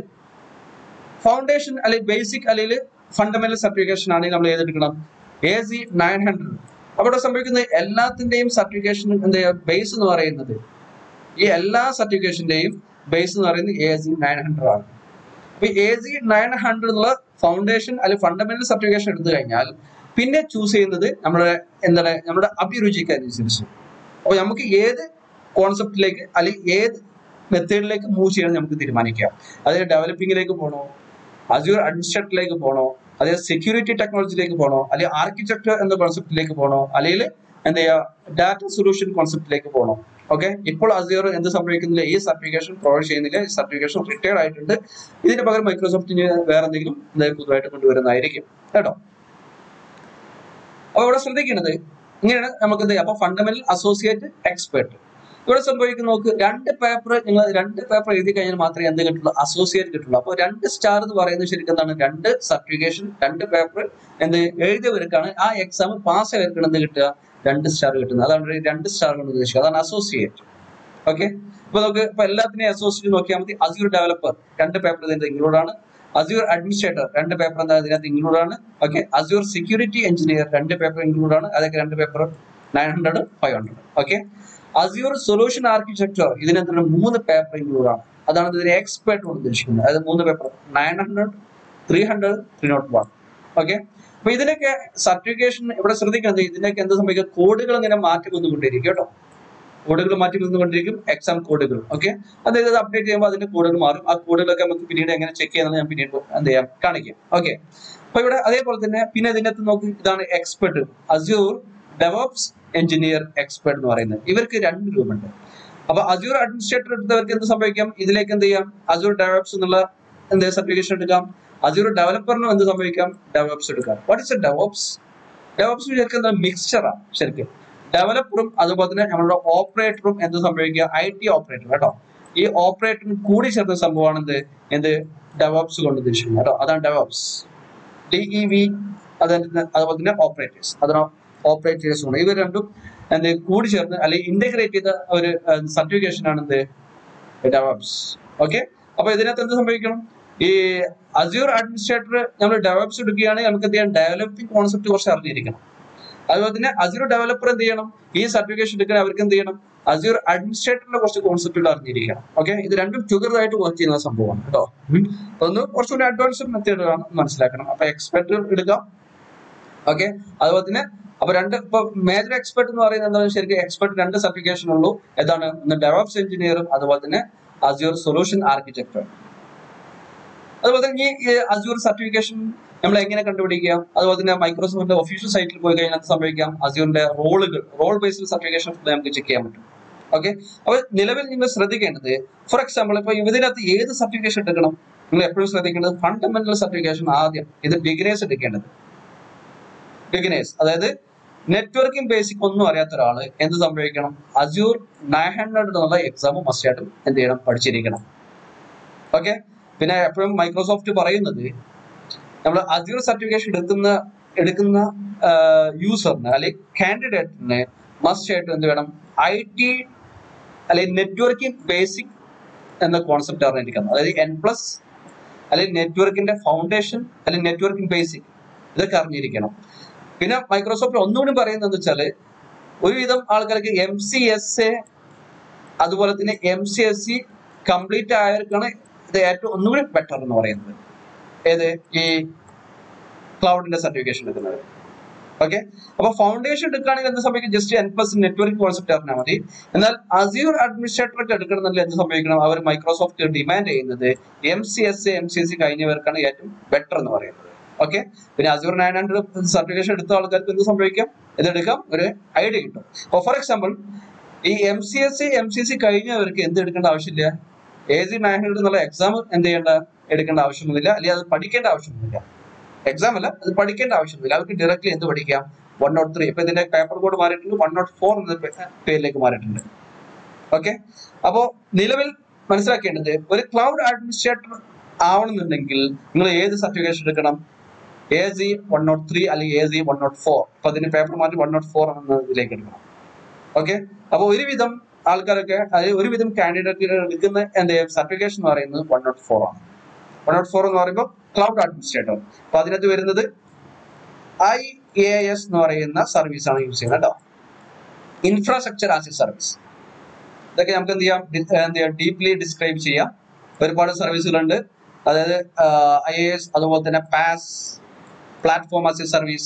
ഫൗണ്ടേഷൻ അല്ലെങ്കിൽ ബേസിക് അല്ലെങ്കിൽ ഫണ്ടമെന്റൽ സർട്ടിഫിക്കേഷൻ ആണെങ്കിൽ നമ്മൾ ഏതെടുക്കണം, AZ 900 അവിടെ സംഭവിക്കുന്നത് എല്ലാത്തിന്റെയും സർട്ടിഫിക്കേഷൻ എന്താ ബേസ് എന്ന് പറയുന്നത്, ഈ എല്ലാ സർട്ടിഫിക്കേഷന്റെയും ബേസ് എന്ന് പറയുന്നത് AZ900 ആണ്. അപ്പൊ AZ900 എന്നുള്ള ഫൗണ്ടേഷൻ അല്ലെങ്കിൽ ഫണ്ടമെന്റൽ സർട്ടിഫിക്കേഷൻ എടുത്തു കഴിഞ്ഞാൽ പിന്നെ ചൂസ് ചെയ്യുന്നത് നമ്മുടെ അഭിരുചിക്ക് അനുസരിച്ച്. അപ്പൊ നമുക്ക് ഏത് കോൺസെപ്റ്റിലേക്ക് അല്ലെങ്കിൽ ഏത് മെത്തേഡിലേക്ക് മൂവ് ചെയ്യണം നമുക്ക് തീരുമാനിക്കാം. അതായത് ഡെവലപ്പിംഗിലേക്ക് പോകണോ, അസ്യൂർ അഡ്മിനിസ്ട്രേറ്ററിലേക്ക് പോകണോ, അതായത് സെക്യൂരിറ്റി ടെക്നോളജിയിലേക്ക് പോകണോ, അല്ലെങ്കിൽ ആർക്കിടെക്ചർ എന്ന കോൺസെപ്റ്റിലേക്ക് പോകണോ, അല്ലെങ്കിൽ ഡാറ്റ സൊല്യൂഷൻ കോൺസെപ്റ്റിലേക്ക് പോകണോ. ഓക്കെ, ഇപ്പോൾ അസ്യൂർ എന്ത് സംഭവിക്കുന്നില്ല, ഈ സർട്ടിഫിക്കേഷൻ പ്രൊവൈഡ് ചെയ്യുന്നില്ല, ഈ സർട്ടിഫിക്കേഷൻ റിട്ടയർഡ് ആയിട്ടുണ്ട്. ഇതിന് പകരം മൈക്രോസോഫ്റ്റിന് വേറെ എന്തെങ്കിലും പുതുതായിട്ട് കൊണ്ടുവരുന്നതായിരിക്കും കേട്ടോ. അപ്പൊ ഇവിടെ ശ്രദ്ധിക്കേണ്ടത് ഇങ്ങനെയാണ് നമുക്ക് അപ്പൊ ഫണ്ടമെന്റൽ, അസോസിയേറ്റ്, എക്സ്പെർട്ട്. ഇവിടെ സംഭവിക്കുന്ന നോക്ക്, രണ്ട് പേപ്പർ എഴുതി കഴിഞ്ഞാൽ മാത്രമേ എന്ത് കിട്ടുള്ളൂ, അസോസിയേറ്റ് കിട്ടുള്ളൂ. അപ്പോൾ 2 സ്റ്റാർ എന്ന് പറയുന്നത് ശരിക്കും എന്താണ്, 2 സർട്ടിഫിക്കേഷൻ 2 പേപ്പർ എഴുതിയവർക്കാണ് ആ എക്സാം പാസ് ആയവർക്കാണ് എന്ത് കിട്ടുക, 2 സ്റ്റാർ കിട്ടുന്നത്. അതാണ് 2 സ്റ്റാർ കൊണ്ട് ഉദ്ദേശിക്കുക, അതാണ് അസോസിയേറ്റ്. ഓക്കെ, അപ്പൊ നമുക്ക് ഇപ്പൊ എല്ലാത്തിനെയും അസോസിയേറ്റ് നോക്കിയാൽ മതി. അസ്യൂർ ഡെവലപ്പർ 2 പേപ്പർ ഇതിന്റെ ഇൻക്ലൂഡ് ആണ്. അസ്യൂർ അഡ്മിനിസ്ട്രേറ്റർ 2 പേപ്പർ എന്താ ഇതിനകത്ത് ഇൻക്ലൂഡ് ആണ്. Okay, Azure security engineer 2 paper include ആണ്. അതൊക്കെ 2 paper 900, 500. Okay, Azure solution architecture ഇതിനകത്ത് 3 പേപ്പർ ഇൻക്ലൂഡ് ആണ്. അതാണ് ഇതിന് എക്സ്പെർട്ട് കൊണ്ട് ഉദ്ദേശിക്കുന്നത്. അതായത് 3 പേപ്പർ 900, 300, 301. ഓക്കെ, അപ്പൊ ഇതിനൊക്കെ സർട്ടിഫിക്കേഷൻ ഇവിടെ ശ്രദ്ധിക്കുന്നത്, ഇതിനൊക്കെ എന്ത് സംഭവിക്കുക, കോഡുകൾ ഇങ്ങനെ മാറ്റി വന്നുകൊണ്ടിരിക്കും കേട്ടോ. കോഡുകൾ മാറ്റി വന്നുകൊണ്ടിരിക്കും, എക്സാം കോഡുകൾ. ഓക്കെ, അതായത് അപ്ഡേറ്റ് ചെയ്യുമ്പോൾ അതിന്റെ കോഡുകൾ മാറും. ആ കോഡുകളൊക്കെ നമുക്ക് പിന്നീട് എങ്ങനെ ചെക്ക് ചെയ്യാമെന്ന് ഞാൻ പിന്നീട് എന്ത് ചെയ്യാം, കാണിക്കാം. ഓക്കെ, അപ്പൊ ഇവിടെ അതേപോലെ തന്നെ പിന്നെ ഇതിനകത്ത് നോക്കി, ഇതാണ് expert, Azure DevOps engineer expert എന്ന് പറയുന്നത്. ഇവർക്ക് 2 രൂപമുണ്ട്. അപ്പൊ അസ്യൂർ അഡ്മിനിസ്ട്രേറ്റർ എടുത്തവർക്ക് എന്ത് സംഭവിക്കാം, ഇതിലേക്ക് എന്ത് ചെയ്യാം, അസ്യൂർ ഡെവോപ്സ് എന്നുള്ള സർട്ടിഫിക്കേഷൻ എടുക്കാം. അസ്യൂർ ഡെവലപ്പറിനും എന്ത് സംഭവിക്കാം, ഡെവോപ്സ് എടുക്കാം. What is a DevOps? DevOps ശരിക്കും എന്താ, മിക്സ്ചറാണ് ശരിക്കും. ഡെവലപ്പറും അതുപോലെ തന്നെ നമ്മുടെ ഓപ്പറേറ്ററും എന്ത് സംഭവിക്കുക, IT ഓപ്പറേറ്റർ കേട്ടോ. ഈ ഓപ്പറേറ്ററും കൂടി ചേർന്ന സംഭവമാണ് എന്ത് ഡെവോപ്സ് കൊണ്ട് ഉദ്ദേശിക്കുന്നത് കേട്ടോ. അതാണ് ഡെവോപ്സ്, DEV. അതുപോലെ തന്നെ ഓപ്പറേറ്റേഴ്സ്, അതാണ് ഓപ്പറേറ്റേഴ്സ് ഉണ്ട്. ഇവർ രണ്ടും കൂടി ചേർന്ന് അല്ലെങ്കിൽ ഇന്റഗ്രേറ്റ് ചെയ്ത ഒരു സർട്ടിഫിക്കേഷൻ ആണ് ഡെവോപ്സ്. ഓക്കെ, അപ്പൊ ഇതിനകത്ത് എന്ത് സംഭവിക്കണം, ഈ അസ്യൂർ അഡ്മിനിസ്ട്രേറ്റർ നമ്മൾ ഡെവലപ്സ് എടുക്കുകയാണെങ്കിൽ നമുക്ക് എന്ത് ചെയ്യണം, ഡെവലപ്പിംഗ് കോൺസെപ്റ്റ് കുറച്ച് അറിഞ്ഞിരിക്കണം. അതുപോലെ തന്നെ അസ്യൂർ ഡെവലപ്പർ എന്ത് ചെയ്യണം, ഈ സർട്ടിഫിക്കേഷൻ എടുക്കാൻ അവർക്ക് എന്ത് ചെയ്യണം, അസ്യൂർ അഡ്മിനിസ്ട്രേറ്ററിന്റെ കുറച്ച് കോൺസെപ്റ്റുകൾ അറിഞ്ഞിരിക്കണം. ഓക്കെ, ഇത് രണ്ടും ടുഗദർ ആയിട്ട് വർക്ക് ചെയ്യുന്ന സംഭവമാണ് കേട്ടോ. ഒന്ന് കുറച്ചുകൂടി അഡ്വാൻസ്ഡ് മെത്തേഡാണ് മനസ്സിലാക്കണം. അപ്പൊ എക്സ്പെർട്ട് എടുക്കാം. ഓക്കെ, അതുപോലെ തന്നെ അപ്പൊ ഇപ്പൊ മേജർ എക്സ്പെർട്ട് എന്ന് പറയുന്നത് എന്താണ്, ശരിക്കും എക്സ്പെർട്ട് 2 സർട്ടിഫിക്കേഷൻ ഉള്ളൂ. ഏതാണ്, ഒന്ന് ഡെവോപ്സ് എഞ്ചിനീയറും അതുപോലെ തന്നെ അസ്യൂർ സൊല്യൂഷൻ ആർക്കിടെക്ചർ. അതുപോലെ തന്നെ ഈ അസ്യൂർ സർട്ടിഫിക്കേഷൻ നമ്മൾ എങ്ങനെ കണ്ടുപിടിക്കാം, അതുപോലെ തന്നെ മൈക്രോസോഫ്റ്റിന്റെ ഒഫീഷ്യൽ സൈറ്റിൽ പോയി കഴിഞ്ഞാൽ സംഭവിക്കാം, അസ്യൂറിന്റെ റോൾ ബേസ്ഡ് സർട്ടിഫിക്കേഷൻ നമുക്ക് ചെക്ക് ചെയ്യാൻ പറ്റും. ഓക്കെ, അപ്പൊ നിലവിൽ നിങ്ങൾ ശ്രദ്ധിക്കേണ്ടത്, ഫോർ എക്സാമ്പിൾ ഇപ്പൊ ഇതിനകത്ത് ഏത് സർട്ടിഫിക്കേഷൻ എടുക്കണം, നിങ്ങൾ എപ്പോഴും ശ്രദ്ധിക്കേണ്ടത് ഫണ്ടമെന്റൽ സർട്ടിഫിക്കേഷൻ ആദ്യം. ഇത് ബിഗിനേഴ്സ് എടുക്കേണ്ടത്, ബിഗിനേഴ്സ് അതായത് നെറ്റ്വർക്കിംഗ് ബേസിക് ഒന്നും അറിയാത്ത ഒരാള് എന്ത് സംഭവിക്കണം, അസ്യൂർ 900 എന്നുള്ള എക്സാം മസ്റ്റ് ആയിട്ടും എന്ത് ചെയ്യണം, പഠിച്ചിരിക്കണം. ഓക്കെ, പിന്നെ എപ്പോഴും മൈക്രോസോഫ്റ്റ് പറയുന്നത്, നമ്മൾ അസ്യൂർ സർട്ടിഫിക്കേഷൻ എടുക്കുന്ന യൂസറിന് അല്ലെങ്കിൽ കാൻഡിഡേറ്റിന് മസ്റ്റ് ആയിട്ട് എന്ത് വേണം, IT അല്ലെങ്കിൽ നെറ്റ്വർക്കിംഗ് ബേസിക് എന്ന കോൺസെപ്റ്റ് അറിഞ്ഞിരിക്കണം. അതായത് N+ അല്ലെങ്കിൽ നെറ്റ്വർക്കിന്റെ ഫൗണ്ടേഷൻ അല്ലെങ്കിൽ നെറ്റ്വർക്കിംഗ് ബേസിക് ഇതൊക്കെ അറിഞ്ഞിരിക്കണം. പിന്നെ മൈക്രോസോഫ്റ്റ് ഒന്നുകൂടി പറയുന്നത് വെച്ചാൽ, ഒരുവിധം ആൾക്കാർക്ക് MCSA അതുപോലെ തന്നെ MCSE കംപ്ലീറ്റ് ആയവർക്കാണ് ഇത് ഏറ്റവും ഒന്നുകൂടി ബെറ്റർ എന്ന് പറയുന്നത്. ഏത്, ഈ ക്ലൗഡിന്റെ സർട്ടിഫിക്കേഷൻ എടുക്കുന്നത്. ഓക്കെ, അപ്പൊ ഫൗണ്ടേഷൻ എടുക്കുകയാണെങ്കിൽ എന്ത് സംഭവിക്കും, ജസ്റ്റ് N+ നെറ്റ്വർക്ക് കോൺസെപ്റ്റ് അറിഞ്ഞാൽ മതി. എന്നാൽ അസ്യൂർ അഡ്മിനിസ്ട്രേറ്റർക്ക് എടുക്കണമെന്നല്ല എന്ത് സംഭവിക്കണം, അവർ മൈക്രോസോഫ്റ്റ് ഡിമാൻഡ് ചെയ്യുന്നത് MCSA MCSE കഴിഞ്ഞവർക്കാണ് ഏറ്റവും ബെറ്റർ എന്ന് പറയുന്നത്. ഓക്കെ, പിന്നെ അസ്യൂർ 900 സർട്ടിഫിക്കേഷൻ എടുത്ത ആൾക്കാർക്ക് എന്ത് സംഭവിക്കാം, ഇതെടുക്കാം, ഒരു ഐഡിയ കിട്ടും. അപ്പൊ ഫോർ എക്സാമ്പിൾ ഈ MCSA MCSE കഴിഞ്ഞവർക്ക് എന്ത് എടുക്കേണ്ട ആവശ്യമില്ല, AZ900 എന്നുള്ള എക്സാം എന്ത് എടുക്കേണ്ട ആവശ്യമൊന്നുമില്ല, അല്ലെങ്കിൽ അത് പഠിക്കേണ്ട ആവശ്യമൊന്നുമില്ല. എക്സാം അല്ല, അത് പഠിക്കേണ്ട ആവശ്യമൊന്നുമില്ല. അവർക്ക് ഡയറക്റ്റ്ലി എന്ത് പഠിക്കാം, 103. ഇപ്പൊ ഇതിന്റെ പേപ്പർ കോഡ് മാറിയിട്ടുണ്ട്, 104 എന്ന പേരിലേക്ക് മാറിയിട്ടുണ്ട്. ഓക്കെ, അപ്പോ നിലവിൽ മനസ്സിലാക്കേണ്ടത്, ഒരു ക്ലൗഡ് അഡ്മിനിസ്ട്രേറ്റർ ആവണമെന്നുണ്ടെങ്കിൽ നിങ്ങൾ ഏത് സർട്ടിഫിക്കേഷൻ എടുക്കണം, AZ103 അല്ലെങ്കിൽ AZ104. അപ്പൊ അതിന് പേപ്പർ മാറ്റി 104 എന്നതിലേക്ക് എടുക്കണം. ഓക്കെ, അപ്പൊ ഒരുവിധം ആൾക്കാരൊക്കെ, അതായത് ഒരുവിധം കാൻഡിഡേറ്റുകൾ എടുക്കുന്ന സർട്ടിഫിക്കേഷൻ എന്ന് പറയുന്നത് 104 ആണ്. 104 എന്ന് പറയുമ്പോൾ ക്ലൗഡ് അഡ്മിനിസ്ട്രേറ്റർ. അപ്പൊ അതിനകത്ത് വരുന്നത് AIS എന്ന് പറയുന്ന സർവീസ് ആണ് യൂസ് ചെയ്യുന്നത് കേട്ടോ. Infrastructure as a service. ഇതൊക്കെ നമുക്ക് എന്ത് ചെയ്യാം ഡീപ്ലി ഡിസ്ക്രൈബ് ചെയ്യാം. ഒരുപാട് സർവീസുകളുണ്ട്. അതായത് IaaS, അതുപോലെ തന്നെ PaaS, platform as a service,